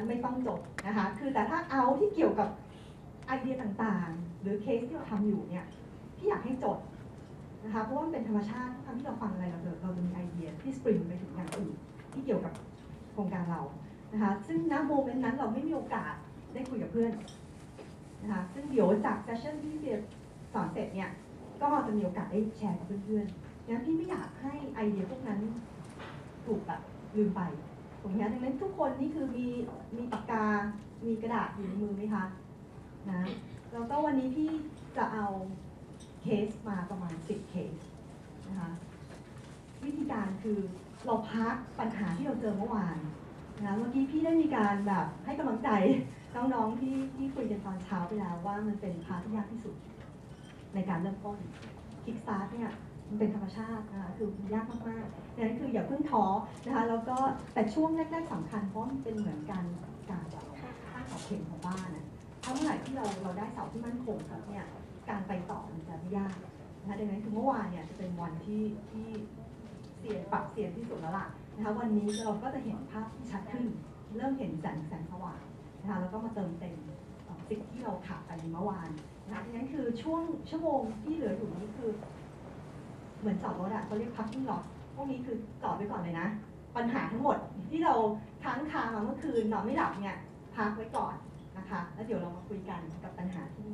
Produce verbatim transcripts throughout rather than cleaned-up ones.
นั้นไม่ต้องจดนะคะคือแต่ถ้าเอาที่เกี่ยวกับไอเดียต่างๆหรือเคสที่เราทำอยู่เนี่ยพี่อยากให้จดนะคะเพราะว่ามันเป็นธรรมชาติทุกครั้งที่เราฟังอะไรเราเราจะมีไอเดียที่สปริงไปถึงอย่างอื่นที่เกี่ยวกับโครงการเรานะคะซึ่งณโมเมนต์นั้นเราไม่มีโอกาสได้คุยกับเพื่อนนะคะซึ่งเดี๋ยวจากเซสชั่นที่เรียนสอนเสร็จเนี่ยก็จะมีโอกาสได้แชร์กับเพื่อนๆงั้นพี่ไม่อยากให้ไอเดียพวกนั้นถูกแบบลืมไปตรงนี้ดังนั้นทุกคนนี่คือมีมีปากกา มีกระดาษอยู่ในมือไหมคะนะแล้วก็วันนี้พี่จะเอาเคสมาประมาณสิบเคสนะคะวิธีการคือเราพักปัญหาที่เราเจอเมื่อวานนะเมื่อกี้พี่ได้มีการแบบให้กำลังใจน้องๆที่ที่คุยกันตอนเช้าไปแล้วว่ามันเป็นพาร์ทที่ยากที่สุดในการเริ่มต้นคิกสตาร์ทเนี่ยมันเป็นธรรมชาตินะคะคือมันยากมากๆดังนั้นคืออย่าเพิ่งท้อนะคะแล้วก็แต่ช่วงแรกๆสำคัญเพราะมันเป็นเหมือนการการค่าเสาเข็มของบ้านนะถ้าเมื่อไหร่ที่เราเราได้เสาที่มั่นคงแล้วเนี่ยการไปต่อมันจะไม่ยากนะคะดังนั้นคือเมื่อวานเนี่ยจะเป็นวันที่ที่เสียงปรับเสียงที่สุดแล้วล่ะนะคะวันนี้เราก็จะเห็นภาพที่ชัดขึ้นเริ่มเห็นแสงแสงสว่างนะคะแล้วก็มาเติมเต็มสิ่งที่เราขาดไปในเมื่อวานนะคะดังนั้นคือช่วงชั่วโมงที่เหลืออยู่นี้คือเหมือนจอดรถอะเขาเรียก parking lot พวกนี้คือจอดไว้ก่อนเลยนะปัญหาทั้งหมดที่เราค้างคามาเมื่อคืนนอนไม่หลับเนี่ยพักไว้ก่อนนะคะแล้วเดี๋ยวเรามาคุยกันกับปัญหาที่มี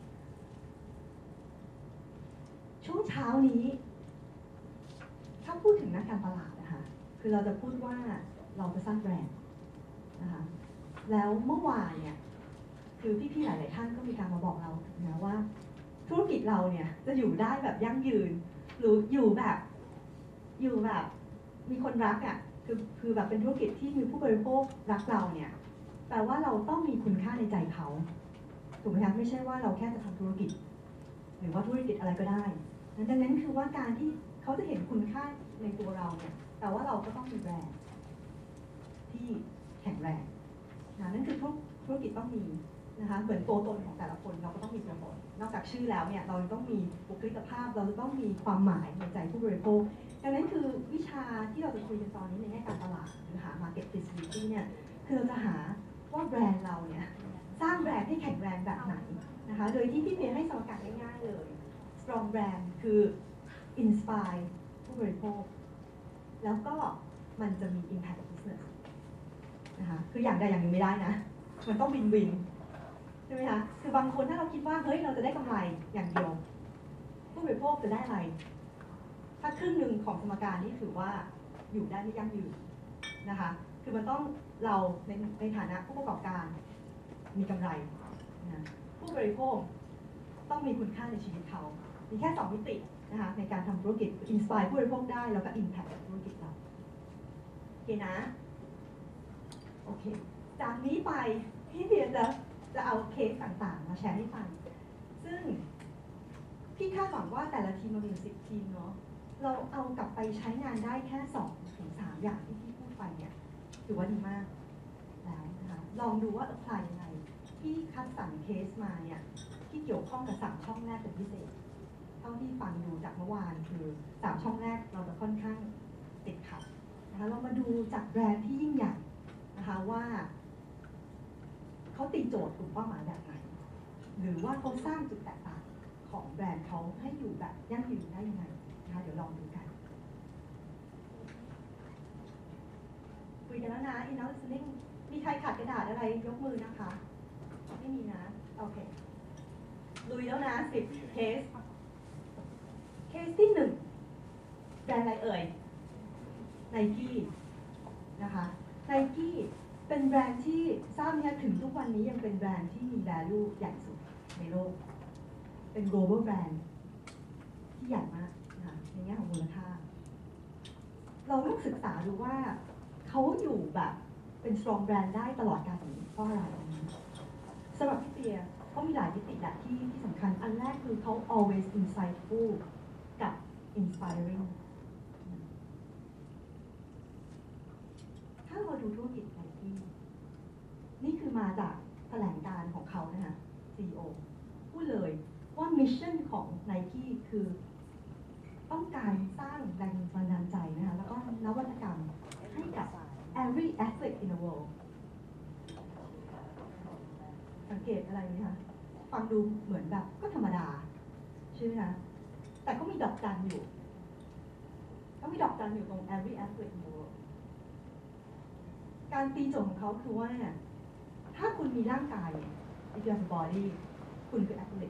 ช่วงเช้านี้ถ้าพูดถึงนักการตลาดนะคะคือเราจะพูดว่าเราจะสร้างแบรนด์นะคะแล้วเมื่อวานเนี่ยคือพี่ๆหลายๆท่านก็มีการมาบอกเรานะว่าธุรกิจเราเนี่ยจะอยู่ได้แบบยั่งยืนหรืออยู่แบบอยู่แบบมีคนรักอ่ะคือคือแบบเป็นธุรกิจที่มีผู้บริโภครักเราเนี่ยแปลว่าเราต้องมีคุณค่าในใจเขาถูกไหมคะไม่ใช่ว่าเราแค่จะทำธุรกิจหรือว่าธุรกิจอะไรก็ได้ดังนั้นคือว่าการที่เขาจะเห็นคุณค่าในตัวเราเนี่ยแต่ว่าเราก็ต้องมีแบรนด์ที่แข็งแรงนะนั่นคือธุรกิจต้องมีนะคะเหมือนตัวตนของแต่ละคนเราก็ต้องมีตัวตนนอกจากชื่อแล้วเนี่ยเราต้องมีบุคลิกภาพเราจะต้องมีความหมายในใจผู้บริโภคดังนั้นคือวิชาที่เราจะคุยกันตอนนี้ในแง่การตลาดหรือหา market visibility เนี่ยคือเราจะหาว่าแบรนด์เราเนี่ยสร้างแบรนด์ให้แข็งแรงแบบไหนนะคะโดยที่พี่เพียให้สมการง่ายๆเลย strong brand คือ inspire ผู้บริโภคแล้วก็มันจะมี impact business นะคะคืออย่างใดอย่างหนึ่งไม่ได้นะมันต้องวินวินใช่ไหมคะคือบางคนถ้าเราคิดว่าเฮ้ยเราจะได้กำไรอย่างเดียวผู้บริโภคจะได้อะไรถ้าครึ่งหนึ่งของสมการนี้ถือว่าอยู่ได้ไม่ยั่งยืนนะคะคือมันต้องเราในในฐานะผู้ประกอบการมีกำไรนะผู้บริโภคต้องมีคุณค่าในชีวิตเขามีแค่สองมิตินะคะในการทำธุรกิจ inspire ผู้บริโภคได้แล้วก็ impact กับธุรกิจเราโอเคนะโอเคจากนี้ไปพี่เพียรจะจะเอาเคสต่างๆมาแชร์ให้ฟังซึ่งพี่คาดหวังว่าแต่ละทีมเรามีสิบทีมเนาะเราเอากลับไปใช้งานได้แค่สองถึงสามอย่างที่พี่พูดไปเนี่ยถือว่าดีมากแล้วนะคะลองดูว่าอัพพลายยังไงที่คัดสรรเคสมาเนี่ยที่เกี่ยวข้องกับสามช่องแรกเป็นพิเศษเท่าที่ฟังดูจากเมื่อวานคือสามช่องแรกเราจะค่อนข้างติดขัดนะคะเรามาดูจากแบรนด์ที่ยิ่งใหญ่นะคะว่าเขาตีโจทย์กลุ่มเป้าหมายแบบไหนหรือว่าเขาสร้างจุดแตกต่างของแบรนด์เขาให้อยู่แบบยั่งยืนได้ยังไงนะคะเดี๋ยวลองดูกันคุยกันแล้วนะ in-house listening มีใครขาดกระดาษอะไรยกมือนะคะไม่มีนะโอเคลุยแล้วนะสิบเคสเคสที่หนึ่งแบรนด์อะไรเอ่ย Nike นะคะ Nikeเป็นแบรนด์ที่ทราบไหมคะถึงทุกวันนี้ยังเป็นแบรนด์ที่มี value ใหญ่สุดในโลกเป็น global brand ที่ใหญ่มากนะคะในแง่ของมูลค่าเราต้องศึกษาดูว่าเขาอยู่แบบเป็น strong brand ได้ตลอดกาลนี้เพราะอะไรสำหรับพี่เปียเขามีหลายมิติแหละที่ที่สำคัญอันแรกคือเขา always insightful กับ inspiring ถ้าเราดูธุรกิจไนกี้นี่คือมาจากแถลงการณ์ของเขานะคะ ซี อี โอ พูดเลยว่ามิชชั่นของ Nike คือต้องการสร้างแรงบันดาลใจนะคะแล้วก็นวัตกรรมให้กับ every athlete in the world เกตอะไรไหมคะฟังดูเหมือนแบบก็ธรรมดาใช่ไหมคะแต่ก็มีดอกจันอยู่ก็มีดอกจันอยู่ตรง every aspect in the world การตีโจทย์ของเขาคือว่าถ้าคุณมีร่างกายเนี่ย if you have a body คุณคือ athlete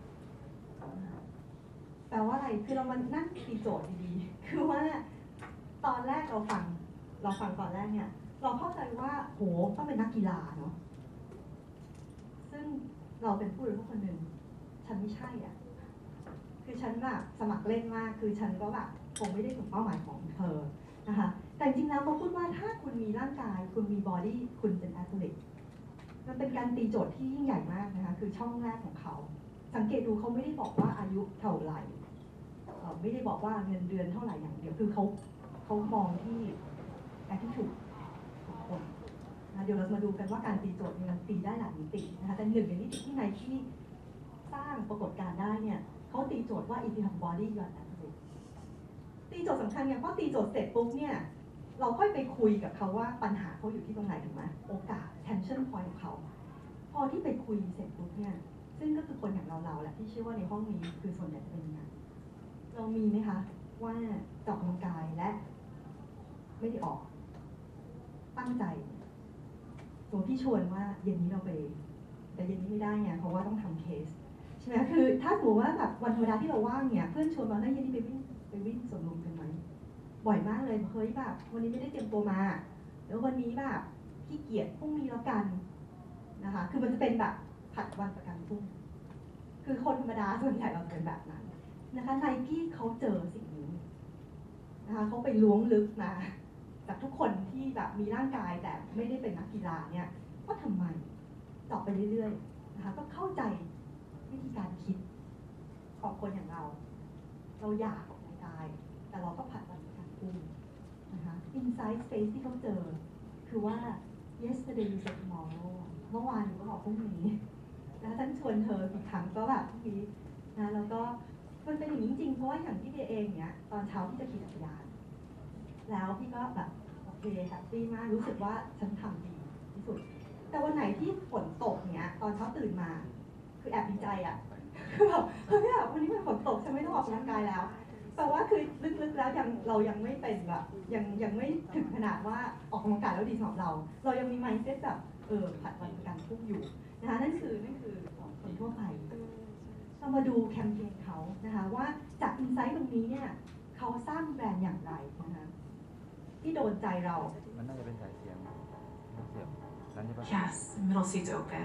แปลว่าอะไรคือเรามานั่งตีโจทย์ดีๆคือว่าตอนแรกเราฟังเราฟังตอนแรกเนี่ยเราเข้าใจว่าโหต้องเป็นนักกีฬาเนาะซึ่งเราเป็นผู้บริโภคคนหนึ่งฉันไม่ใช่อ่ะคือฉันแบบสมัครเล่นมากคือฉันก็แบบคงไม่ได้ถึงเป้าหมายของเธอนะคะแต่จริงๆแล้วเขาพูดว่าถ้าคุณมีร่างกายคุณมีบอดี้คุณเป็นแอตเลทมันเป็นการตีโจทย์ที่ยิ่งใหญ่มากนะคะคือช่องแรกของเขาสังเกตดูเขาไม่ได้บอกว่าอายุเท่าไหร่ไม่ได้บอกว่าเงินเดือนเท่าไหร่อย่างเดียวคือเขาเขามองที่ attitude ของคนนะเดี๋ยวเรามาดูกันว่าการตีโจทย์มันตีได้หลายมิตินะคะแต่หนึ่งในมิติที่ในที่สร้างปรากฏการณ์ได้เนี่ยเขาตีโจทย์ว่า if you have body you are athlete ตีโจทย์สำคัญเนี่ยเพราะตีโจทย์เสร็จปุ๊บเนี่ยเราค่อยไปคุยกับเขาว่าปัญหาเขาอยู่ที่ตรงไหนถูกไหมโอกาส tension point ของเขาพอที่ไปคุยเสร็จปุ๊บเนี่ยซึ่งก็คือคนอย่างเราๆแหละที่เชื่อว่าในห้องนี้คือส่วนใหญ่จะเป็นยังไงเรามีไหมคะว่าออกกำลังกายและไม่ได้ออกตั้งใจหลวงพี่ชวนว่าเย็นนี้เราไปแต่เย็นนี้ไม่ได้ไงเพราะว่าต้องทำเคสใช่ไหมคือถ้าสมมติว่าแบบวันธรรมดาที่เราว่างเนี่ยเพื่อนชวนมาแล้วเย็นนี้ไปวิ่งไปวิ่งสวนลุมกันไหมบ่อยมากเลยเฮ้ยแบบวันนี้ไม่ได้เตรียมตัวมาแล้ววันนี้แบบขี้เกียจพรุ่งนี้แล้วกันนะคะคือมันจะเป็นแบบผัดวันประกันพรุ่งคือคนธรรมดาส่วนใหญ่เราจะเป็นแบบนั้นนะคะไนกี้เขาเจอสิ่งนี้นะคะเขาไปล้วงลึกมาจากทุกคนที่แบบมีร่างกายแต่ไม่ได้เป็นนักกีฬาเนี่ยว่าทำไมตอบไปเรื่อยๆนะคะก็เข้าใจวิธีการคิดของคนอย่างเรา เราอยากออกกำลังกายแต่เราก็ผัดวันประกันพรุ่งนะคะ insight space ที่เขาเจอคือว่า yesterday you said tomorrow เมื่อวานอยู่ก็บอกพรุ่งนี้นะฉันชวนเธอกี่ครั้งก็แบบพรุ่งนี้นะแล้วก็มันเป็นอย่างนี้จริงเพราะว่าอย่างที่เดียเองเนี่ยตอนเช้าที่จะขี่จักรยานแล้วพี่ก็แบบโอเคแฮปปี้มากรู้สึกว่าฉันทำดีที่สุดแต่วันไหนที่ฝนตกเนี่ยตอนเช้าตื่นมาคือแอบดีใจอ่ะคือแบบเฮ้ยแบบวันนี้มันฝนตกฉันไม่ต้องออกกำลังกายแล้วแต่ว่าคือลึกๆแล้วยังเรายังไม่เป็นแบบยังยังไม่ถึงขนาดว่าออกกำลังกายแล้วดีสำหรับเราเรายังมี mindset แบบเออผัดวันประกันพรุ่งอยู่นะคะนั่นคือนั่นคือของคนทั่วไปเรามาดูแคมเปญเขานะคะว่าจากอินไซต์ตรงนี้เนี่ยเขาสร้างแบรนด์อย่างไรนะคะที่โดนใจเรามันน่าจะเป็นสายเสียงเสียง Yes, the middle seat's open.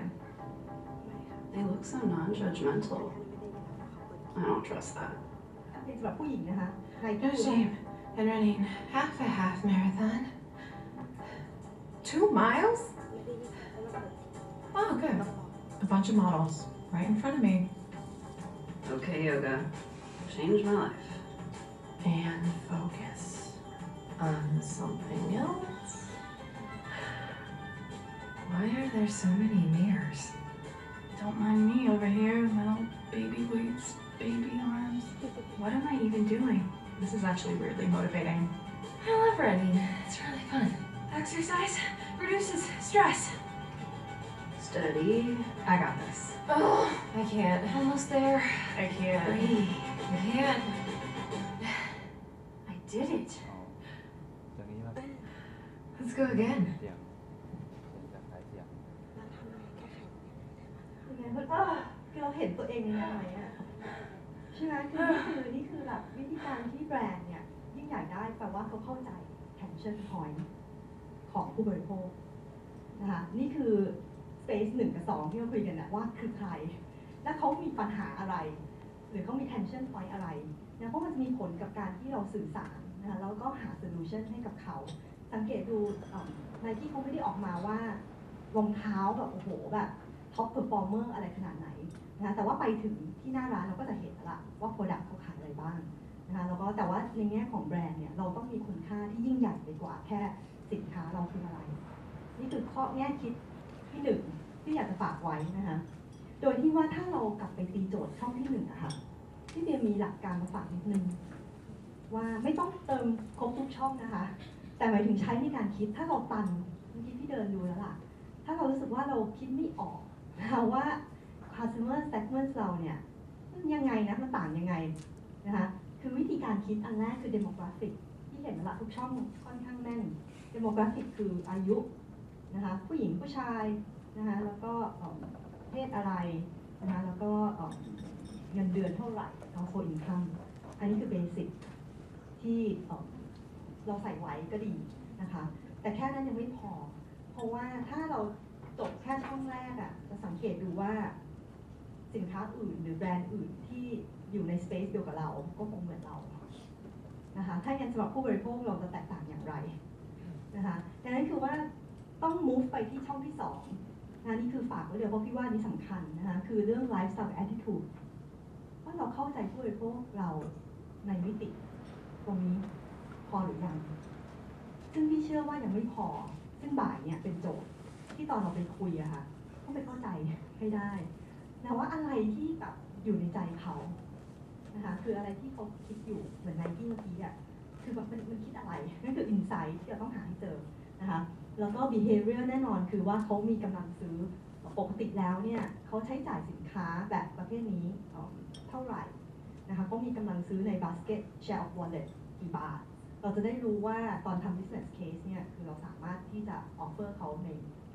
They look so non-judgmental. I don't trust that. เป็นสำหรับผู้หญิงนะคะ No shame in running half a half marathon. Two miles? Oh, good. A bunch of models right in front of me. Okay, yoga. Changed my life. And focus on something else. Why are there so many mirrors? Don't mind me over here, little baby weights, baby arms. What am I even doing? This is actually weirdly motivating. I love running. It's really fun. Exercise reduces stress. Steady. I got this. Oh, I can't. Almost there. I can't. Breathe. I can't. I did it. Let's go again. คือเราเห็นตัวเองในนั้นไหมอ่ะใช่ไหมคือนี่คือนี่คือแบบวิธีการที่แบรนด์เนี่ยยิ่งใหญ่ได้แปลว่าเขาเข้าใจ tension point ของผู้บริโภคนะคะนี่คือ space หนึ่งกับสองที่เราคุยกันนะว่าคือใครและเขามีปัญหาอะไรหรือเขามี tension point อะไรนะเพราะมันจะมีผลกับการที่เราสื่อสารนะคะแล้วก็หา solution ให้กับเขาสังเกตดูในที่เขาไม่ได้ออกมาว่ารองเท้าแบบโอ้โหแบบท็อปเพอร์ฟอร์เมอร์อะไรขนาดไหนนะคะแต่ว่าไปถึงที่หน้าร้านเราก็จะเห็นแล้วล่ะว่า Product เขาขายอะไรบ้างนะคะแล้วก็แต่ว่าในแง่ของแบรนด์เนี่ยเราต้องมีคุณค่าที่ยิ่งใหญ่ไปกว่าแค่สินค้าเราคืออะไรนี่คือข้อแง่คิดที่หนึ่งที่อยากจะฝากไว้นะคะโดยที่ว่าถ้าเรากลับไปตีโจทย์ช่องที่หนึ่งอะค่ะที่เดียมีหลักการมาฝากนิดนึงว่าไม่ต้องเติมครบทุกช่องนะคะแต่หมายถึงใช้ในการคิดถ้าเราตันเมื่อกี้ที่เดินดูแล้วล่ะถ้าเรารู้สึกว่าเราคิดไม่ออกนะคะว่า customer segment เราเนี่ยมันยังไงนะมันต่างยังไงนะคะคือวิธีการคิดอันแรกคือ demographic ที่เห็นละทุกช่องค่อนข้างแน่น demographic คืออายุนะคะผู้หญิงผู้ชายนะคะแล้วก็เพศอะไรนะคะแล้วก็เงินเดือนเท่าไหร่ household income อันนี้คือ basic ที่เราใส่ไว้ก็ดีนะคะแต่แค่นั้นยังไม่พอเพราะว่าถ้าเราจบแค่ช่องแรกอะจะสังเกตดูว่าสินค้าอื่นหรือแบรนด์อื่นที่อยู่ในสเปซเดียวกับเราก็คงเหมือนเรานะคะถ้าอย่างสำหรับผู้บริโภคเราจะแตกต่างอย่างไรนะคะดังนั้นคือว่าต้อง move ไปที่ช่องที่สองนะนี่คือฝากไว้เลยเพราะพี่ว่านี่สำคัญนะคะคือเรื่อง lifestyle attitude ว่าเราเข้าใจผู้บริโภคเราในมิติตรงนี้พอหรือยังซึ่งพี่เชื่อว่ายังไม่พอซึ่งบ่ายเนี่ยเป็นโจทย์ที่ตอนเราไปคุยอะค่ะต้องไปเข้าใจให้ได้นะว่าอะไรที่แบบอยู่ในใจเขานะคะคืออะไรที่เขาคิดอยู่เหมือนไนกี้เมื่อกี้อะคือแบบมันมันคิดอะไรนั่นคือ insight ที่เราต้องหาให้เจอนะคะแล้วก็ behavior แน่นอนคือว่าเขามีกำลังซื้อปกติแล้วเนี่ยเขาใช้จ่ายสินค้าแบบประเภทนี้เท่าไหร่นะคะเขามีกำลังซื้อใน basket share of wallet กี่บาทเราจะได้รู้ว่าตอนทำ business case เนี่ยคือเราสามารถที่จะ offer เขาใน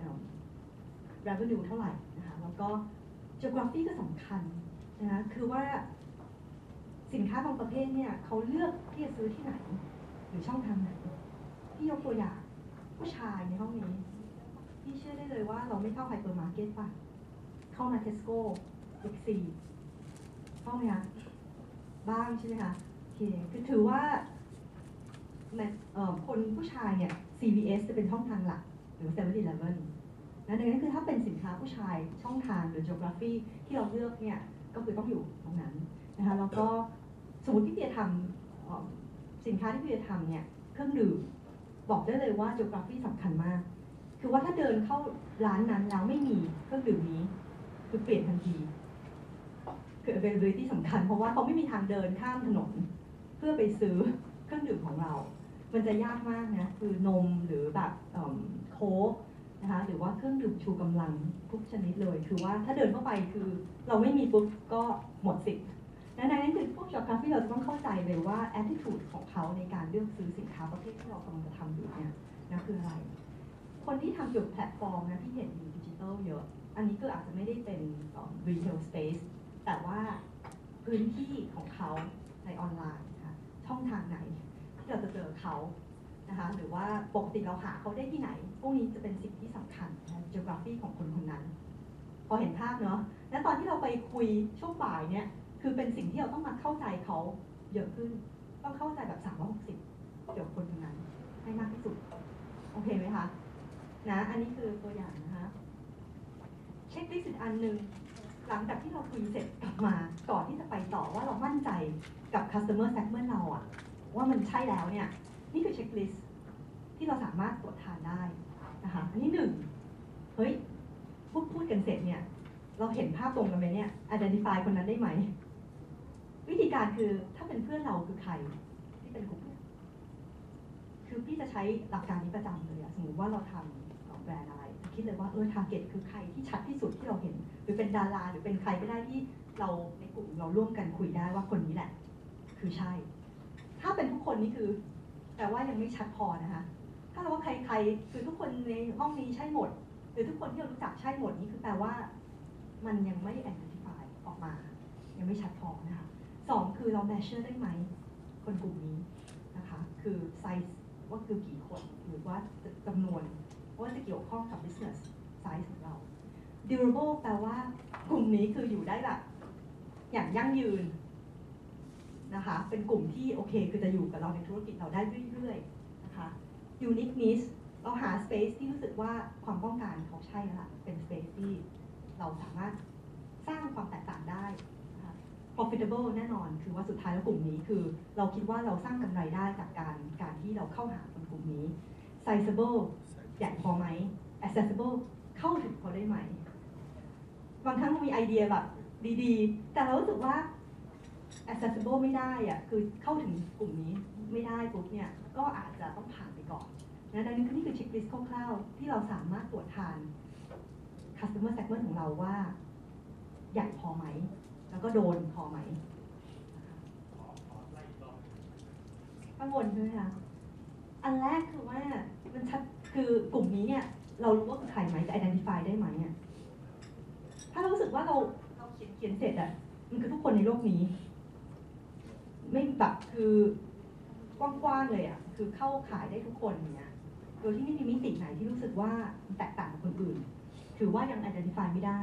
revenue เท่าไหร่นะคะแล้วก็ geography ก็สำคัญนะคะคือว่าสินค้าบางประเภทเนี่ยเขาเลือกที่จะซื้อที่ไหนหรือช่องทางไหนพี่ยกตัวอย่างผู้ชายในห้องนี้พี่เชื่อได้เลยว่าเราไม่เข้าไฮเปอร์มาร์เก็ตป่ะเข้ามาเทสโก้บิ๊กซีเข้าไหมคะบ้างใช่ไหมคะโอเคคือถือว่าคนผู้ชายเนี่ย ซี วี เอส จะเป็นช่องทางหลักหรือ เซเว่น อีเลฟเว่น นะดังนั้นคือถ้าเป็นสินค้าผู้ชายช่องทางหรือ geography ที่เราเลือกเนี่ยก็คือต้องอยู่ตรงนั้นนะคะแล้วก็สมมติที่พี่จะทำสินค้าที่พี่จะทำเนี่ยเครื่องดื่มบอกได้เลยว่า geography สำคัญมากคือว่าถ้าเดินเข้าร้านนั้นแล้วไม่มีเครื่องดื่มนี้คือเปลี่ยนทันทีคือ availability สำคัญเพราะว่าเขาไม่มีทางเดินข้ามถนนเพื่อไปซื้อเครื่องดื่มของเรามันจะยากมากนะคือนมหรือแบบโค้กนะคะหรือว่าเครื่องดื่มชูกำลังทุกชนิดเลยคือว่าถ้าเดินเข้าไปคือเราไม่มีปุ๊บก็หมดสิทธิ์ดังนั้นคือพวก geography เราจะต้องเข้าใจเลยว่า attitude ของเขาในการเลือกซื้อสินค้าประเภทที่เรากำลังจะทำอยู่เนี่ยนะคืออะไรคนที่ทำเกี่ยวกับแพลตฟอร์มนะที่เห็นอยู่ดิจิทัลเยอะอันนี้ก็อาจจะไม่ได้เป็น retail space แต่ว่าพื้นที่ของเขาในออนไลน์นะคะช่องทางไหนที่เราจะเจอเขานะคะหรือว่าปกติเราหาเขาได้ที่ไหนพวกนี้จะเป็นสิ่งที่สำคัญนะ geography ของคนคนนั้นพอเห็นภาพเนาะและตอนที่เราไปคุยช่วงบ่ายเนี่ยคือเป็นสิ่งที่เราต้องมาเข้าใจเขาเยอะขึ้นต้องเข้าใจแบบสามร้อยหกสิบเกี่ยวกับคนคนนั้นให้มากที่สุดโอเคไหมคะนะอันนี้คือตัวอย่างนะคะเช็คลิสต์อีกอันหนึ่งหลังจากที่เราคุยเสร็จกลับมาก่อนที่จะไปต่อว่าเรามั่นใจกับ customer segment เราอะว่ามันใช่แล้วเนี่ยนี่คือเช็คลิสต์ที่เราสามารถตรวจทานได้นะคะอันนี้หนึ่งเฮ้ยพูดพูดกันเสร็จเนี่ยเราเห็นภาพตรงกันไหมเนี่ย identify คนนั้นได้ไหมวิธีการคือถ้าเป็นเพื่อนเราคือใครที่เป็นกลุ่มเนี่ยคือพี่จะใช้หลักการนี้ประจำเลยอะสมมติว่าเราทำแบรนด์อะไรคิดเลยว่าเออ target คือใครที่ชัดที่สุดที่เราเห็นหรือเป็นดาราหรือเป็นใครก็ได้ที่เราในกลุ่มเราร่วมกันคุยได้ว่าคนนี้แหละคือใช่ถ้าเป็นทุกคนนี่คือแต่ว่ายังไม่ชัดพอนะคะถ้าเราว่าใครๆคือทุกคนในห้องนี้ใช่หมดหรือทุกคนที่เรารู้จักใช่หมดนี่คือแปลว่ามันยังไม่ identify ออกมายังไม่ชัดพอนะคะสองคือเรา measure ได้ไหมคนกลุ่มนี้นะคะคือ size ว่าคือกี่คนหรือว่าจำนวนว่าจะเกี่ยวข้องกับ business size ของเรา durable แปลว่ากลุ่มนี้คืออยู่ได้แบบอย่างยั่งยืนนะคะเป็นกลุ่มที่โอเคคือจะอยู่กับเราในธุรกิจเราได้เรื่อยๆนะคะ uniqueness เราหา space ที่รู้สึกว่าความต้องการเขาใช่แล้วล่ะเป็น space ที่เราสามารถสร้างความแตกต่างได้นะคะ profitable แน่นอนคือว่าสุดท้ายแล้วกลุ่มนี้คือเราคิดว่าเราสร้างกำไรได้จากการการที่เราเข้าหาคนกลุ่มนี้ sizable ใหญ่พอไหม accessible เข้าถึงเขาได้ไหมบางครั้งเรามีไอเดียแบบดีๆแต่เรารู้สึกว่า accessible ไม่ได้อะคือเข้าถึงกลุ่มนี้ไม่ได้ปุ๊บเนี่ยก็อาจจะต้องผ่านไปก่อนนะดังนั้นนี่คือเช็คลิสต์คร่าวๆที่เราสามารถตรวจทาน customer segment ของเราว่าใหญ่พอไหมแล้วก็โดนพอไหมข้างบนใช่ไหมคะอันแรกคือว่ามันชัดคือกลุ่มนี้เนี่ยเรารู้ว่าคือใครไหมจะ identify ได้ไหมเนี่ยถ้าเรารู้สึกว่าเราเราเขียนเขียนเสร็จอะมันคือทุกคนในโลกนี้ไม่แบบคือกว้างๆเลยอะคือเข้าขายได้ทุกคนอย่างเงี้ยโดยที่ไม่มีมิติไหนที่รู้สึกว่ามันแตกต่างกับคนอื่นถือว่ายัง identify ไม่ได้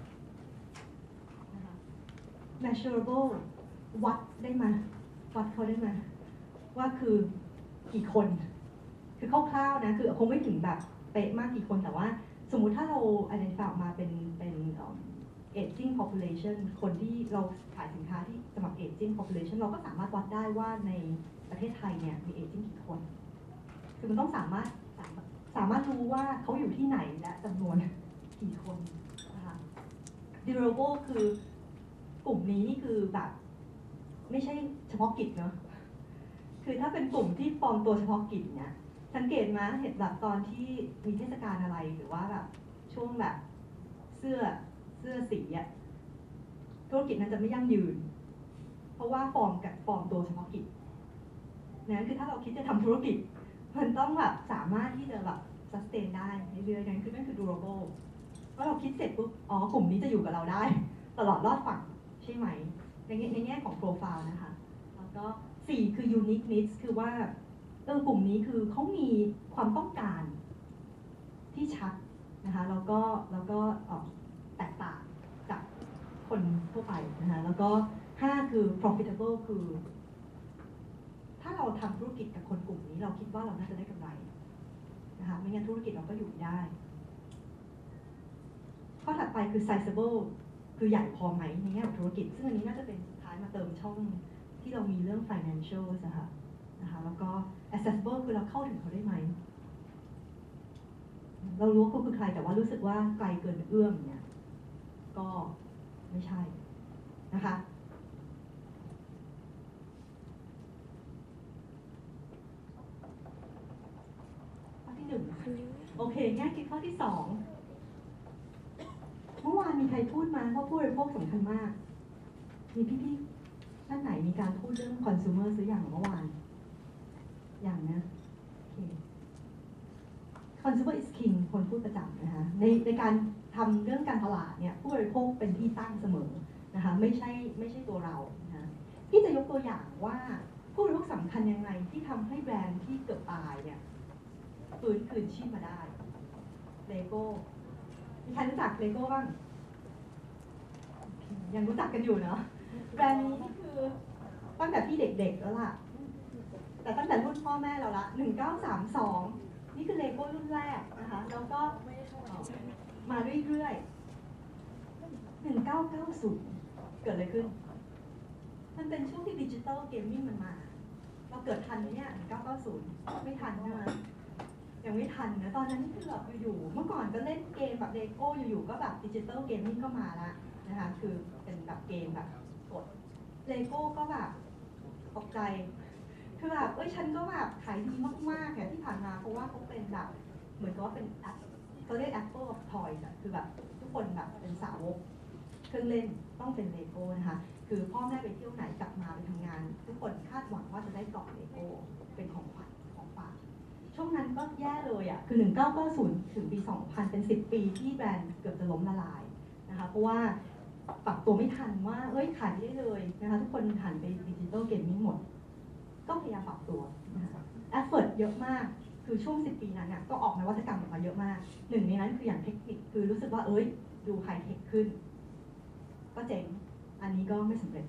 นะคะ measurable วัดได้ไหมวัดเขาได้ไหมว่าคือกี่คนคือคร่าวๆนะคือคงไม่ถึงแบบเป๊ะมากกี่คนแต่ว่าสมมุติถ้าเรา identify ออกมาเป็นเป็น aging population คนที่เราขายสินค้าที่สำหรับ aging population เราก็สามารถวัดได้ว่าในประเทศไทยเนี่ยมี aging กี่คนคือมันต้องสามารถสามารถรู้ว่าเขาอยู่ที่ไหนและจำนวนกี่คนนะคะ durable คือกลุ่มนี้นี่คือแบบไม่ใช่เฉพาะกิจเนาะคือถ้าเป็นกลุ่มที่ปลอมตัวเฉพาะกิจเนี่ยสังเกตมาเห็นแบบตอนที่มีเทศกาลอะไรหรือว่าแบบช่วงแบบเสื้อเสื้อสีอะธุรกิจนั้นจะไม่ยั่งยืนเพราะว่าปลอมกับปลอมตัวเฉพาะกิจนั้นคือถ้าเราคิดจะทำธุรกิจมันต้องแบบสามารถที่จะแบบ sustain ได้เรื่อยๆนั้นคือนั่นคือ durable เพราะเราคิดเสร็จปุ๊บอ๋อกลุ่มนี้จะอยู่กับเราได้ตลอดรอดฝั่งใช่ไหมในแง่ในแง่ของโปรไฟล์นะคะแล้วก็สี่คือ unique needs คือว่าเออกลุ่มนี้คือเขามีความต้องการที่ชัดนะคะแล้วก็แล้วก็แตกต่างจากคนทั่วไปนะคะแล้วก็ห้าคือ profitable คือถ้าเราทำธุรกิจกับคนกลุ่มนี้เราคิดว่าเราน่าจะได้กำไรนะคะไม่งั้นธุรกิจเราก็อยู่ไม่ได้ข้อถัดไปคือ sizable คือใหญ่พอไหมในแง่ของธุรกิจซึ่งอันนี้น่าจะเป็นสุดท้ายมาเติมช่องที่เรามีเรื่อง financial นะคะนะคะแล้วก็ accessible คือเราเข้าถึงเขาได้ไหมเรารู้ว่าเขาคือใครแต่ว่ารู้สึกว่าไกลเกินเอื้อมเนี่ยก็ไม่ใช่นะคะข้อที่หนึ่งโอเคแง่คิดข้อที่สองเมื่อวานมีใครพูดมาว่าผู้บริโภคสำคัญมากมีพี่ๆท่านไหนมีการพูดเรื่อง consumer ซื้ออย่างเมื่อวานอย่างนะโอเค consumer is king คนพูดประจำนะคะในในการทำเรื่องการตลาดเนี่ยผู้บริโภคเป็นที่ตั้งเสมอนะคะไม่ใช่ไม่ใช่ตัวเรานะที่จะยกตัวอย่างว่าผู้บริโภคสำคัญยังไงที่ทำให้แบรนด์ที่เกือบตายเนี่ยฟื้นคืนชีพมาได้เลโก้มีใครรู้จักเลโก้บ้างยังรู้จักกันอยู่เนาะแบรนด์นี้นี่คือตั้งแต่พี่เด็กๆแล้วล่ะแต่ตั้งแต่รุ่นพ่อแม่เราละหนึ่งเก้าสามสองนี่คือเลโก้รุ่นแรกนะคะแล้วก็มาเรื่อยๆหนึ่งเก้าเก้าศูนย์เกิดอะไรขึ้นมันเป็นช่วงที่ดิจิตอลเกมมิ่งมันมาเราเกิดทันไหมเนี่ยหนึ่งเก้าเก้าศูนย์ไม่ทันใช่ไหมยังไม่ทันนะตอนนั้นคือแบบอยู่เมื่อก่อนก็เล่นเกมแบบเลโก้อยู่ๆก็แบบดิจิตอลเกมมิ่งก็มาละนะคะคือเป็นแบบเกมแบบกดเลโก้ก็แบบตกใจคือแบบเอ้ยฉันก็แบบขายดีมากๆเนี่ยที่ผ่านมาเพราะว่าเขาเป็นแบบเหมือนกับว่าเป็นแอปเขาเรียก Apple of Toys อะคือแบบทุกคนแบบเป็นสาวกเครื่องเล่นต้องเป็นเลโก้นะคะคือพ่อแม่ไปเที่ยวไหนกลับมาไปทำงานทุกคนคาดหวังว่าจะได้กล่องเลโก้เป็นของขวัญของฝากช่วงนั้นก็แย่เลยอ่ะคือหนึ่งเก้าเก้าศูนย์ถึงปีสองพันเป็นสิบปีที่แบรนด์เกือบจะล้มละลายนะคะเพราะว่าปรับตัวไม่ทันว่าเอ้ยขายไม่ได้เลยนะคะทุกคนหันไปดิจิตอลเกมมิ่งหมดก็พยายามปรับตัวนะคะแอฟเฟิร์ตเยอะมากคือช่วงสิบปีนั้นเนี่ยก็ออกนวัตกรรมออกมาเยอะมากหนึ่งในนั้นคืออย่างเทคนิคคือรู้สึกว่าเอ้ยดูไฮเทคขึ้นก็เจ๋งอันนี้ก็ไม่สำเร็จ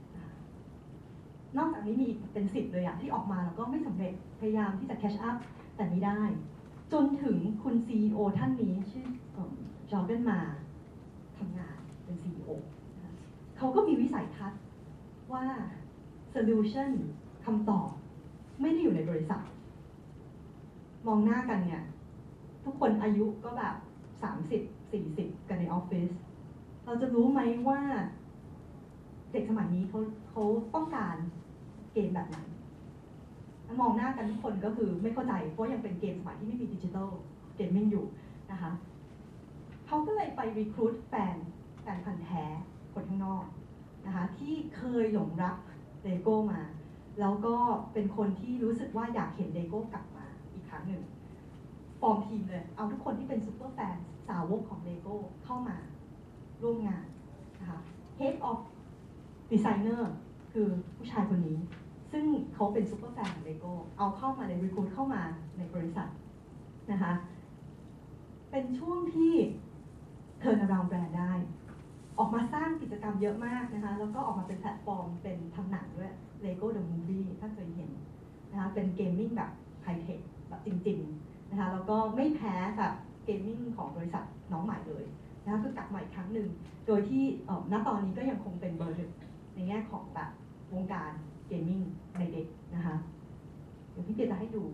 นอกจากนี้มีอีกเป็นสิบเลยอะที่ออกมาแล้วก็ไม่สำเร็จพยายามที่จะแคชอัพแต่ไม่ได้จนถึงคุณ ซี อี โอ ท่านนี้ชื่อจอร์แดนมาทำงานเป็น ซี อี โอ เขาก็มีวิสัยทัศน์ว่า solution คำตอบไม่ได้อยู่ในบริษัทมองหน้ากันเนี่ยทุกคนอายุก็แบบสามสิบ สี่สิบกันในออฟฟิศเราจะรู้ไหมว่าเด็กสมัยนี้เขาเขาต้องการเกมแบบไหนมองหน้ากันทุกคนก็คือไม่เข้าใจเพราะยังเป็นเกมสมัยที่ไม่มีดิจิทัลเกมมิ่งอยู่นะคะเขาก็เลยไปรีครูทแฟนแฟนพันธ์แท้คนข้างนอกนะคะที่เคยหลงรักเลโก้มาแล้วก็เป็นคนที่รู้สึกว่าอยากเห็นเลโก้กลับมาอีกครั้งหนึ่งฟอร์มทีมเลยเอาทุกคนที่เป็นซุปเปอร์แฟนสาวกของเลโก้เข้ามาร่วมงานนะคะ Head of Designer คือผู้ชายคนนี้ซึ่งเขาเป็นซุปเปอร์แฟนของเลโก้เอาเข้ามาในรีครูทเข้ามาในบริษัทนะคะเป็นช่วงที่เทิร์นอราวด์แบรนด์ได้ออกมาสร้างกิจกรรมเยอะมากนะคะแล้วก็ออกมาเป็นแพลตฟอร์มเป็นทำหนังด้วย Lego The Movie ถ้าเคยเห็นนะคะเป็นเกมมิ่งแบบไฮเทคแบบจริงๆนะคะแล้วก็ไม่แพ้กับเกมมิ่งของบริษัทน้องใหม่เลยนะคะคือกลับมาอีกครั้งหนึ่งโดยที่ณตอนนี้ก็ยังคงเป็นเบอร์หนึ่งในแง่ของแบบวงการเกมมิ่งในเด็กนะคะเดี๋ยวพี่เปียจะให้ดู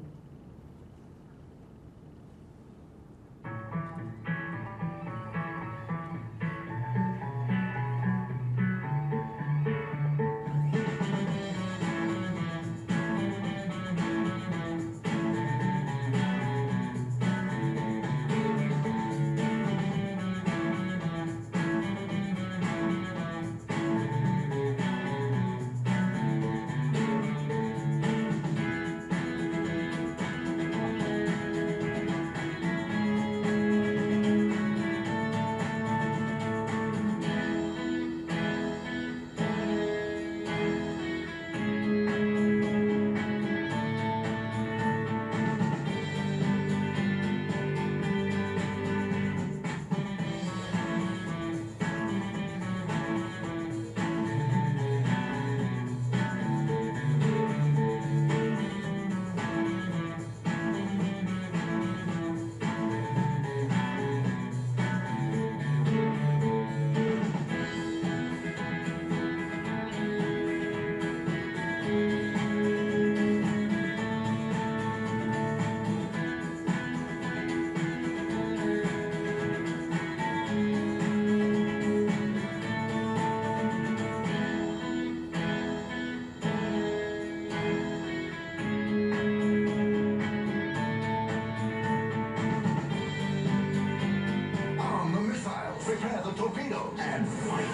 And fight.